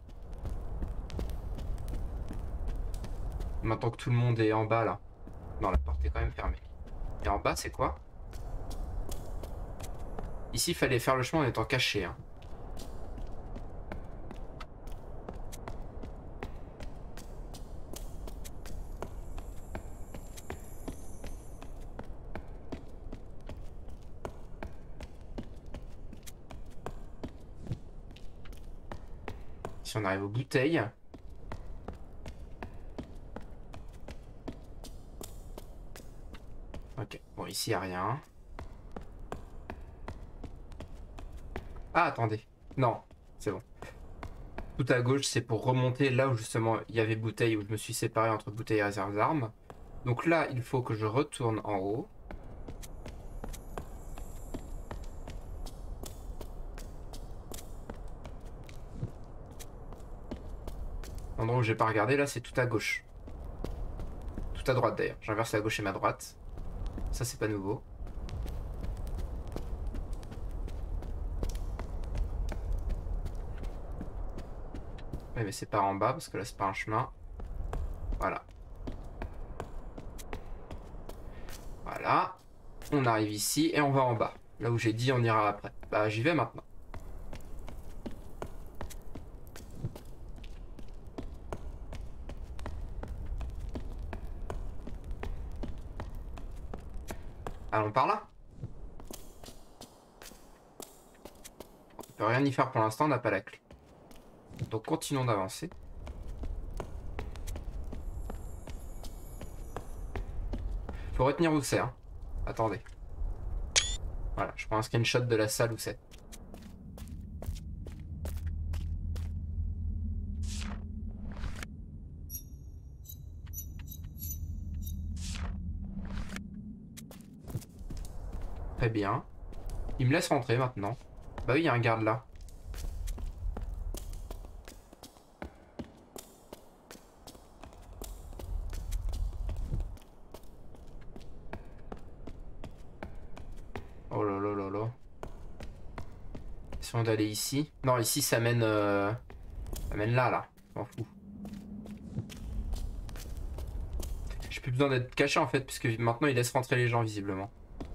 Maintenant que tout le monde est en bas là. Non, la porte est quand même fermée. Et en bas, c'est quoi? Ici, il fallait faire le chemin en étant caché. Hein. Si on arrive aux bouteilles. Ok, bon ici il n'y a rien. Ah attendez, non, c'est bon. Tout à gauche c'est pour remonter là où justement il y avait bouteille, où je me suis séparé entre bouteille et réserve d'armes. Donc là il faut que je retourne en haut. L'endroit où j'ai pas regardé là c'est tout à gauche. Tout à droite d'ailleurs, j'inverse la gauche et ma droite. Ça c'est pas nouveau. Ouais, mais c'est pas en bas parce que là c'est pas un chemin. Voilà. Voilà. On arrive ici et on va en bas. Là où j'ai dit on ira après. Bah j'y vais maintenant. Allons par là. On peut rien y faire pour l'instant, on n'a pas la clé. Donc continuons d'avancer. Faut retenir où c'est, hein. Attendez. Voilà, je prends un screenshot de la salle où c'est. Très bien. Il me laisse rentrer maintenant. Bah oui, il y a un garde là. Oh là là là là. Essayons d'aller ici. Non, ici ça mène... Euh... Ça mène là, là. Je m'en fous. J'ai plus besoin d'être caché en fait, puisque maintenant il laisse rentrer les gens visiblement.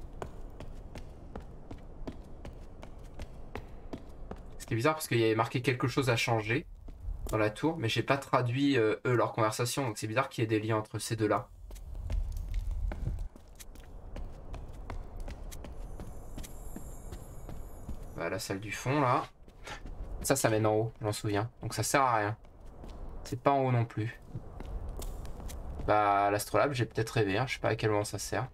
Ce qui est bizarre parce qu'il y avait marqué quelque chose à changer dans la tour, mais j'ai pas traduit euh, eux leur conversation, donc c'est bizarre qu'il y ait des liens entre ces deux-là. Bah, la salle du fond là. Ça, ça mène en haut, j'en souviens. Donc ça sert à rien. C'est pas en haut non plus. Bah, l'astrolabe, j'ai peut-être rêvé, hein. Je sais pas à quel moment ça sert.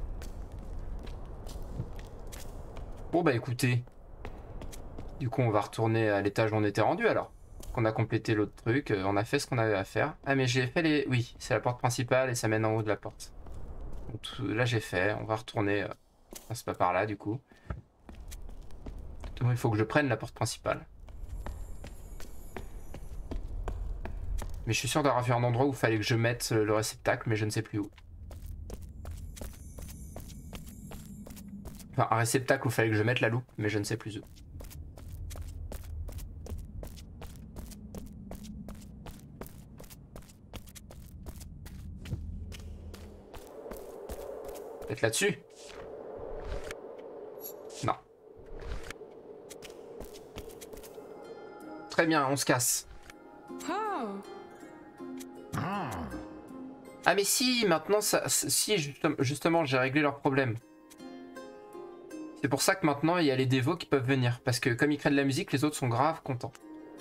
Bon bah écoutez. Du coup, on va retourner à l'étage où on était rendu alors. On a complété l'autre truc, on a fait ce qu'on avait à faire. Ah mais j'ai fait les... Oui, c'est la porte principale et ça mène en haut de la porte. Donc tout... là j'ai fait, on va retourner... Euh... Ah, c'est pas par là du coup. Donc il faut que je prenne la porte principale. Mais je suis sûr d'avoir vu un endroit où il fallait que je mette le réceptacle, mais je ne sais plus où. Enfin, un réceptacle où il fallait que je mette la loupe, mais je ne sais plus où. Peut-être là-dessus? Non. Très bien, on se casse. Ah mais si, maintenant, ça, si justement j'ai réglé leur problème. C'est pour ça que maintenant il y a les dévots qui peuvent venir. Parce que comme ils créent de la musique, les autres sont grave contents.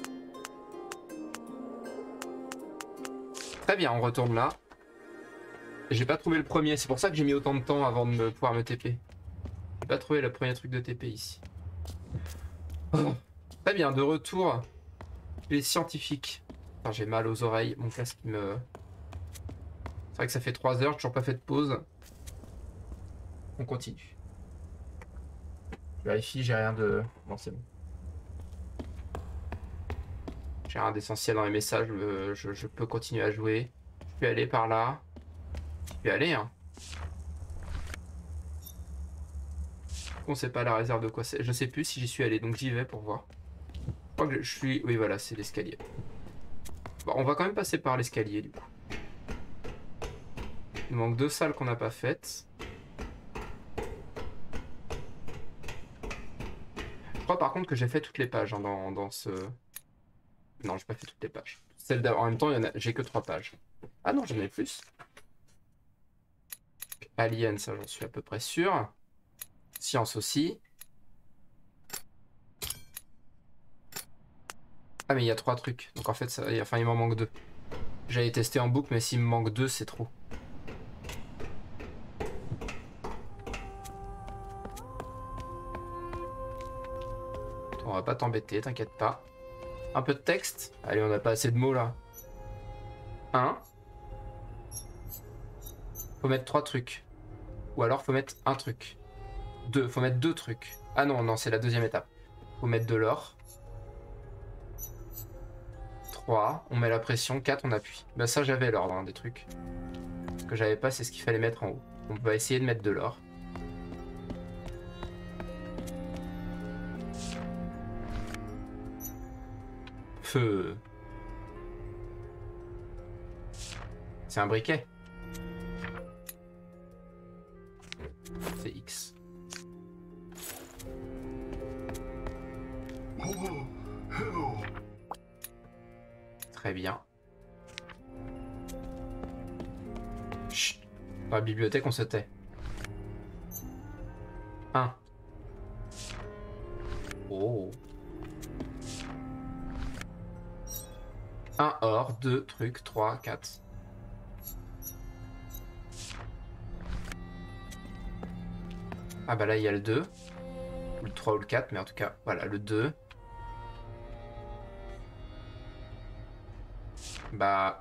Très bien, on retourne là. J'ai pas trouvé le premier, c'est pour ça que j'ai mis autant de temps avant de me, pouvoir me T P. J'ai pas trouvé le premier truc de T P ici. Oh. Très bien, de retour. Les scientifiques. Enfin, j'ai mal aux oreilles, mon casque me... C'est vrai que ça fait trois heures, j'ai toujours pas fait de pause. On continue. Je vérifie, j'ai rien de... Non, c'est bon. J'ai rien d'essentiel dans les messages, je, je, je peux continuer à jouer. Je peux aller par là. Je peux aller, hein. On sait pas la réserve de quoi c'est. Je sais plus si j'y suis allé, donc j'y vais pour voir. Je crois que je suis... Oui, voilà, c'est l'escalier. Bon, on va quand même passer par l'escalier, du coup. Il manque deux salles qu'on n'a pas faites. Je crois par contre que j'ai fait toutes les pages hein, dans, dans ce... Non, j'ai pas fait toutes les pages. Celle d'avant, en même temps, j'ai que trois pages. Ah non, j'en ai plus. Alien, ça j'en suis à peu près sûr. Science aussi. Ah mais il y a trois trucs. Donc en fait, ça, enfin il m'en manque deux. J'avais testé en boucle, mais s'il me manque deux, c'est trop. On va pas t'embêter, t'inquiète pas. Un peu de texte. Allez, on n'a pas assez de mots là. Un. Faut mettre trois trucs. Ou alors faut mettre un truc. Deux. Faut mettre deux trucs. Ah non, non, c'est la deuxième étape. Faut mettre de l'or. trois. On met la pression. quatre, on appuie. Bah ça, j'avais l'ordre hein, des trucs. Ce que j'avais pas, c'est ce qu'il fallait mettre en haut. On va essayer de mettre de l'or. Feu. C'est un briquet. C'est X. Très bien. Chut. Dans la bibliothèque, on se tait. Un. Oh. Un or, deux trucs, trois, quatre. Ah bah là il y a le deux. Le trois ou le quatre, mais en tout cas, voilà, le deux. Bah...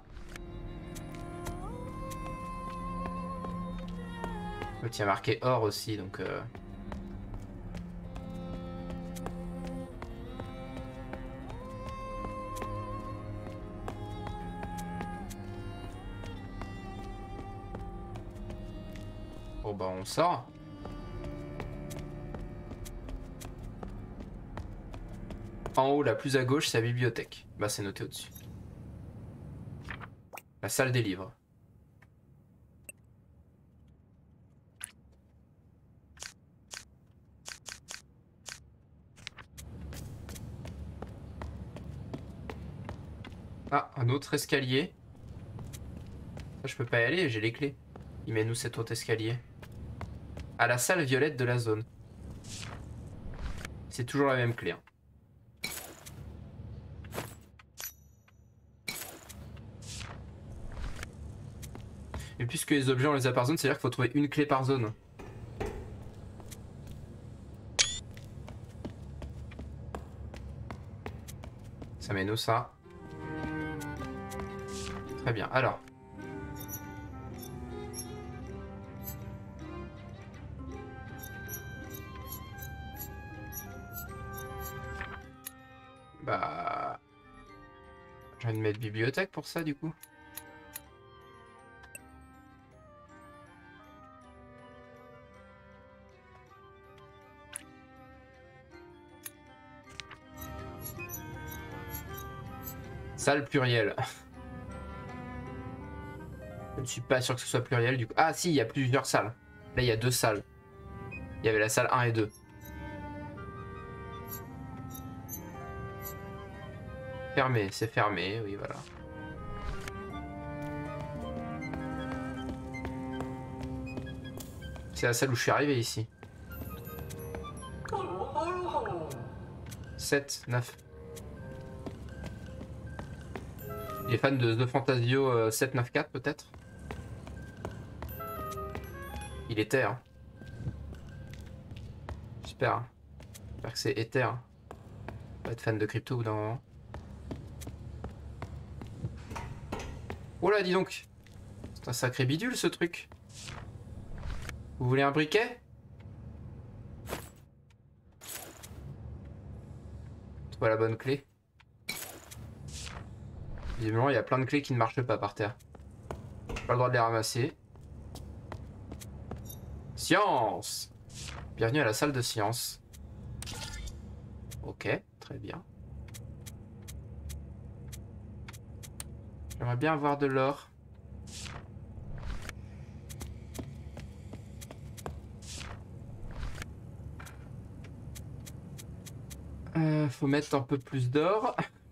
il y a marqué or aussi, donc... Euh... Bon bah on sort. En haut, la plus à gauche, c'est la bibliothèque. Bah c'est noté au-dessus. La salle des livres. Ah, un autre escalier. Ça, je peux pas y aller, j'ai les clés. Il mène où cet autre escalier? À la salle violette de la zone. C'est toujours la même clé. Hein. Et puisque les objets on les a par zone, c'est-à-dire qu'il faut trouver une clé par zone. Ça mène où ça? Très bien, alors. Bah... j'ai envie de mettre bibliothèque pour ça du coup. Salle pluriel. Je ne suis pas sûr que ce soit pluriel du coup. Ah si, il y a plusieurs salles. Là, il y a deux salles. Il y avait la salle un et deux. Fermé, c'est fermé, oui, voilà. C'est la salle où je suis arrivé ici. sept, neuf. Il est fan de The Fantasio euh, sept neuf quatre peut-être. Il était, hein. J'espère. Hein. J'espère que c'est Ether. Hein. Pas être fan de crypto ou d'un moment. Oh là, dis donc. C'est un sacré bidule ce truc. Vous voulez un briquet? C'est pas la bonne clé. Visiblement, il y a plein de clés qui ne marchent pas par terre. J'ai pas le droit de les ramasser. Science! Bienvenue à la salle de science. Ok, très bien. J'aimerais bien avoir de l'or. Euh, faut mettre un peu plus d'or.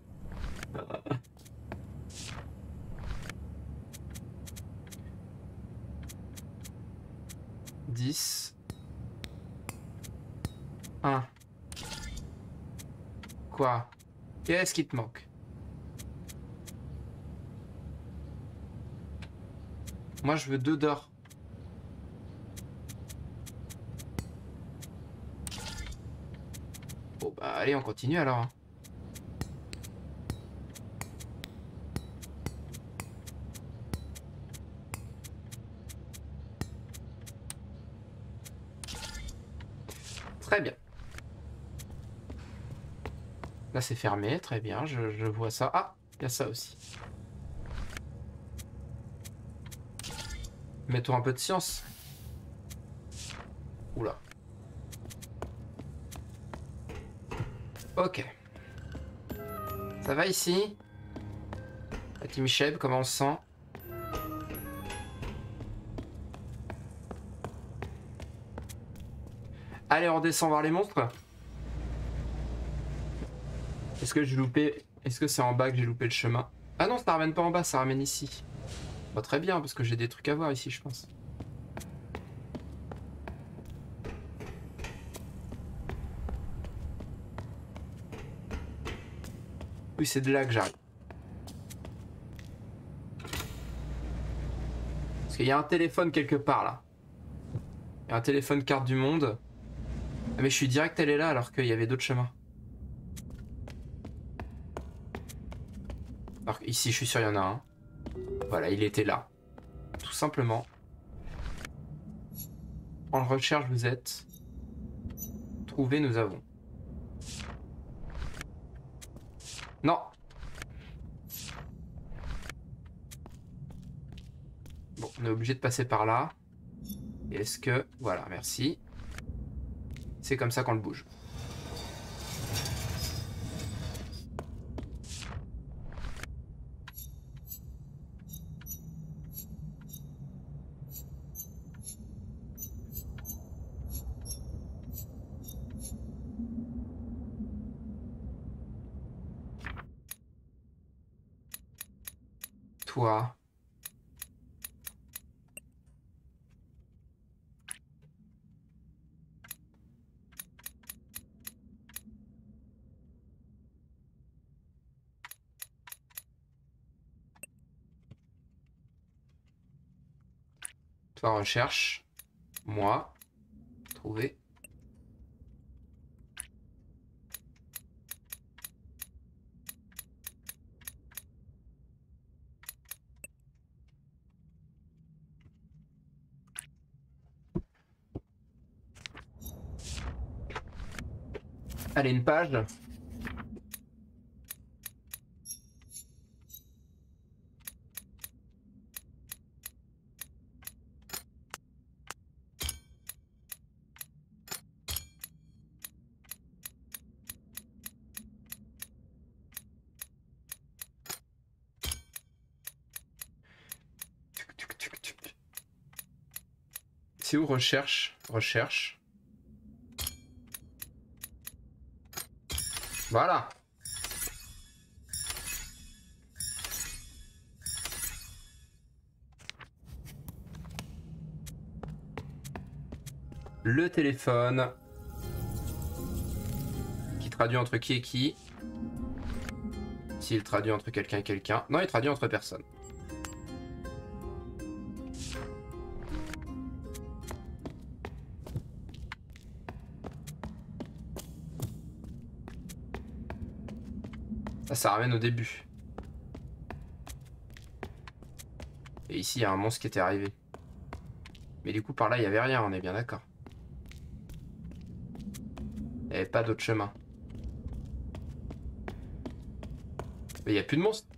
dix. un. Quoi? Qu'est-ce qui te manque? Moi, je veux deux d'or. Bon, bah, allez, on continue alors. Hein. Très bien. Là, c'est fermé. Très bien, je, je vois ça. Ah, il y a ça aussi. Mettons un peu de science. Oula. Ok. Ça va ici? Petit Michel, comment on se sent? Allez, on descend voir les monstres. Est-ce que j'ai loupé... Est-ce que c'est en bas que j'ai loupé le chemin? Ah non, ça ramène pas en bas, ça ramène ici. Bon, très bien, parce que j'ai des trucs à voir ici, je pense. Oui, c'est de là que j'arrive. Parce qu'il y a un téléphone quelque part, là. Il y a un téléphone carte du monde. Ah, mais je suis direct allé là, alors qu'il y avait d'autres chemins. Alors ici, je suis sûr, il y en a un. Voilà, il était là. Tout simplement. En recherche, vous êtes. Trouver, nous avons. Non. Bon, on est obligé de passer par là. Et est-ce que... Voilà, merci. C'est comme ça qu'on le bouge. Toi. Toi, recherche. Moi. Trouver. Allez, une page. C'est où recherche? Recherche. Voilà. Le téléphone. Qui traduit entre qui et qui. S'il traduit entre quelqu'un et quelqu'un. Non, il traduit entre personnes. Ça, ça ramène au début. Et ici, il y a un monstre qui était arrivé. Mais du coup, par là, il n'y avait rien, on est bien d'accord. Il n'y avait pas d'autre chemin. Mais il n'y a plus de monstre.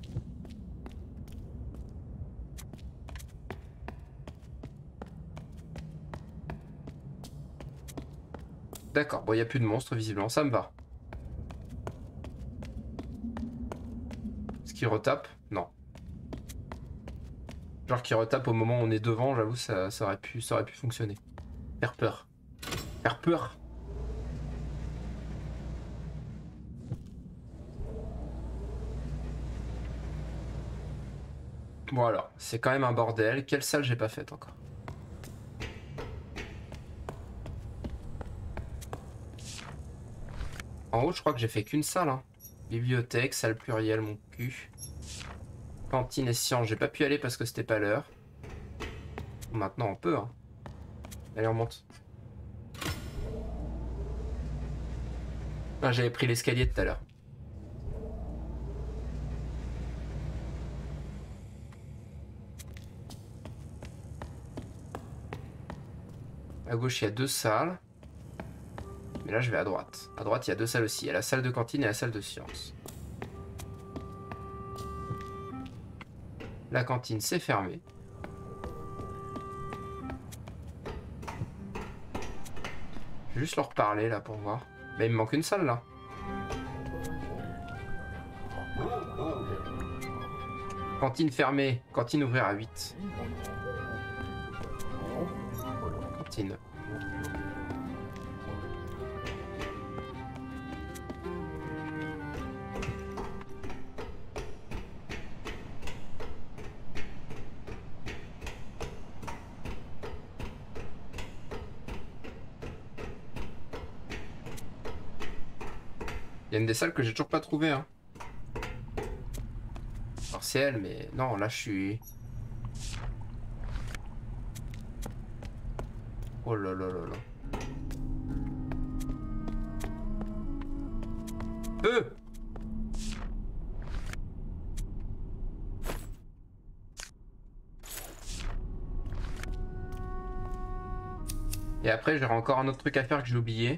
D'accord, bon, il n'y a plus de monstre, visiblement, ça me va. Est-ce qu'il retape? Non. Genre qu'il retape au moment où on est devant, j'avoue, ça, ça, aurait pu, ça aurait pu fonctionner. Faire peur. Faire peur. Bon alors, c'est quand même un bordel. Quelle salle j'ai pas faite encore? En haut, je crois que j'ai fait qu'une salle. Hein. Bibliothèque, salle plurielle, mon cul. Cantine et sciences, j'ai pas pu aller parce que c'était pas l'heure. Maintenant, on peut. Hein. Allez, on monte. Ah, j'avais pris l'escalier tout à l'heure. À gauche, il y a deux salles. Mais là, je vais à droite. À droite, il y a deux salles aussi. Il y a la salle de cantine et la salle de sciences. La cantine, c'est fermé. Je vais juste leur parler, là, pour voir. Mais il me manque une salle, là. Cantine fermée. Cantine ouvrir à huit. Cantine. Il y a une des salles que j'ai toujours pas trouvé. Hein. Partiel, mais non, là je suis... Oh là là là là. Peu. Et après, j'aurai encore un autre truc à faire que j'ai oublié.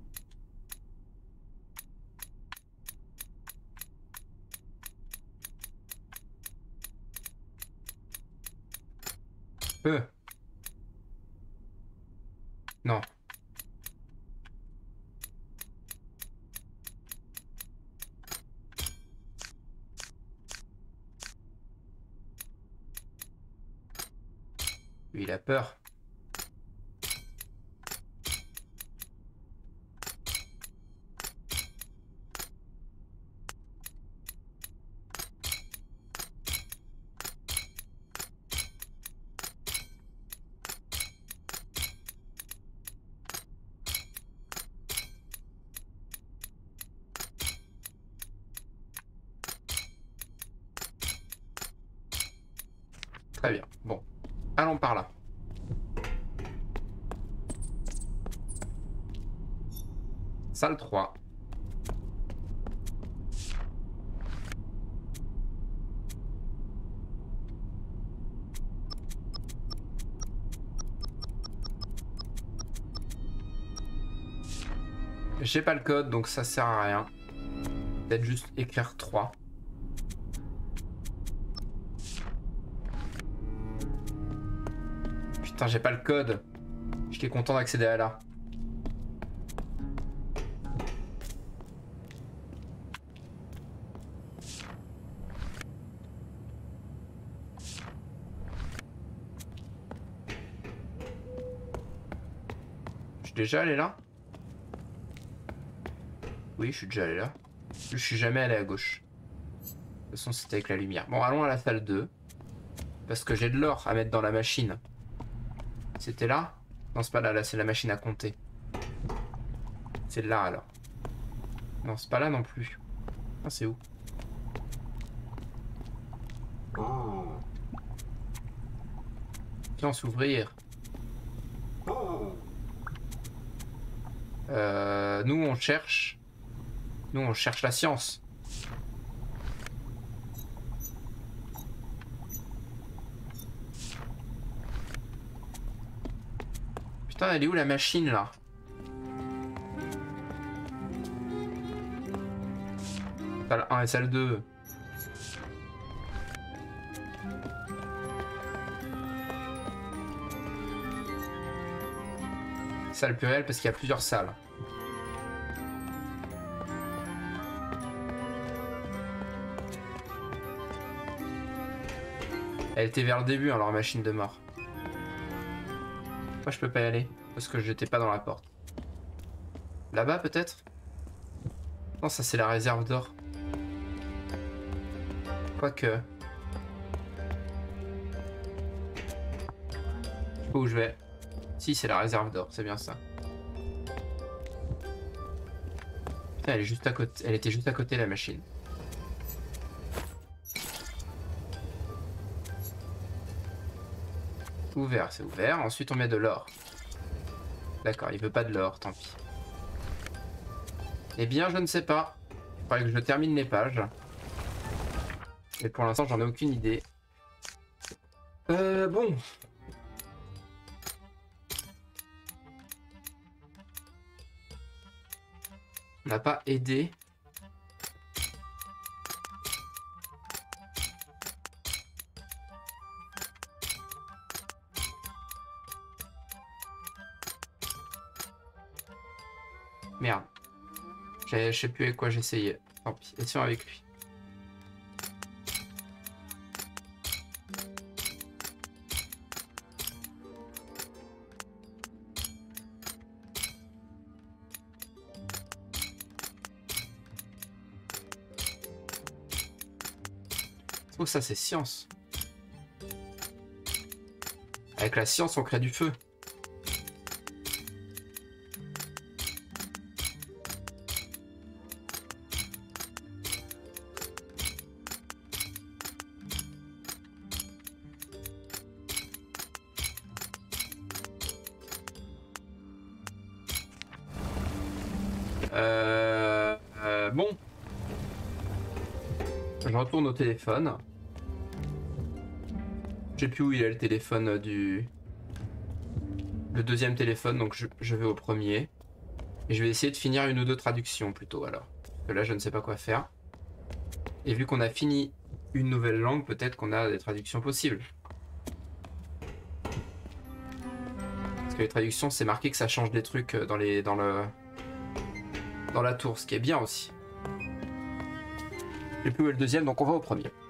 Peu. Non. Lui, il a peur. Très bien. Bon. Allons par là. Salle trois. J'ai pas le code, donc ça sert à rien. Peut-être juste écrire trois. Putain, j'ai pas le code. J'étais content d'accéder à là. Je suis déjà allé là? Oui, je suis déjà allé là. Je suis jamais allé à gauche. De toute façon, c'était avec la lumière. Bon, allons à la salle deux. Parce que j'ai de l'or à mettre dans la machine. C'était là? Non, c'est pas là, là c'est la machine à compter. C'est là alors. Non, c'est pas là non plus. Ah, c'est où? Viens s'ouvrir. Euh, nous on cherche. Nous on cherche la science. Putain, elle est où la machine là? Salle un et salle deux. Salle plurielle parce qu'il y a plusieurs salles. Elle était vers le début, alors machine de mort. Pourquoi je peux pas y aller? Parce que j'étais pas dans la porte. Là-bas peut-être? Non, ça c'est la réserve d'or. Quoique. Je sais pas où je vais. Si, c'est la réserve d'or, c'est bien ça. Putain, elle est juste à côté. Elle était juste à côté la machine. Ouvert, c'est ouvert. Ensuite, on met de l'or. D'accord, il veut pas de l'or, tant pis. Eh bien, je ne sais pas. Il faudrait que je termine les pages. Et pour l'instant, j'en ai aucune idée. Euh, bon. On n'a pas aidé. Merde. Je sais plus avec quoi j'essayais. Tant pis, essayons avec lui. Oh, ça c'est science. Avec la science, on crée du feu. Euh, bon. Je retourne au téléphone. Je sais plus où il est le téléphone du... Le deuxième téléphone, donc je, je vais au premier. Et je vais essayer de finir une ou deux traductions plutôt alors. Parce que là je ne sais pas quoi faire. Et vu qu'on a fini une nouvelle langue, peut-être qu'on a des traductions possibles. Parce que les traductions, c'est marqué que ça change des trucs dans, les, dans, le, dans la tour, ce qui est bien aussi. Je sais plus où est le deuxième, donc on va au premier.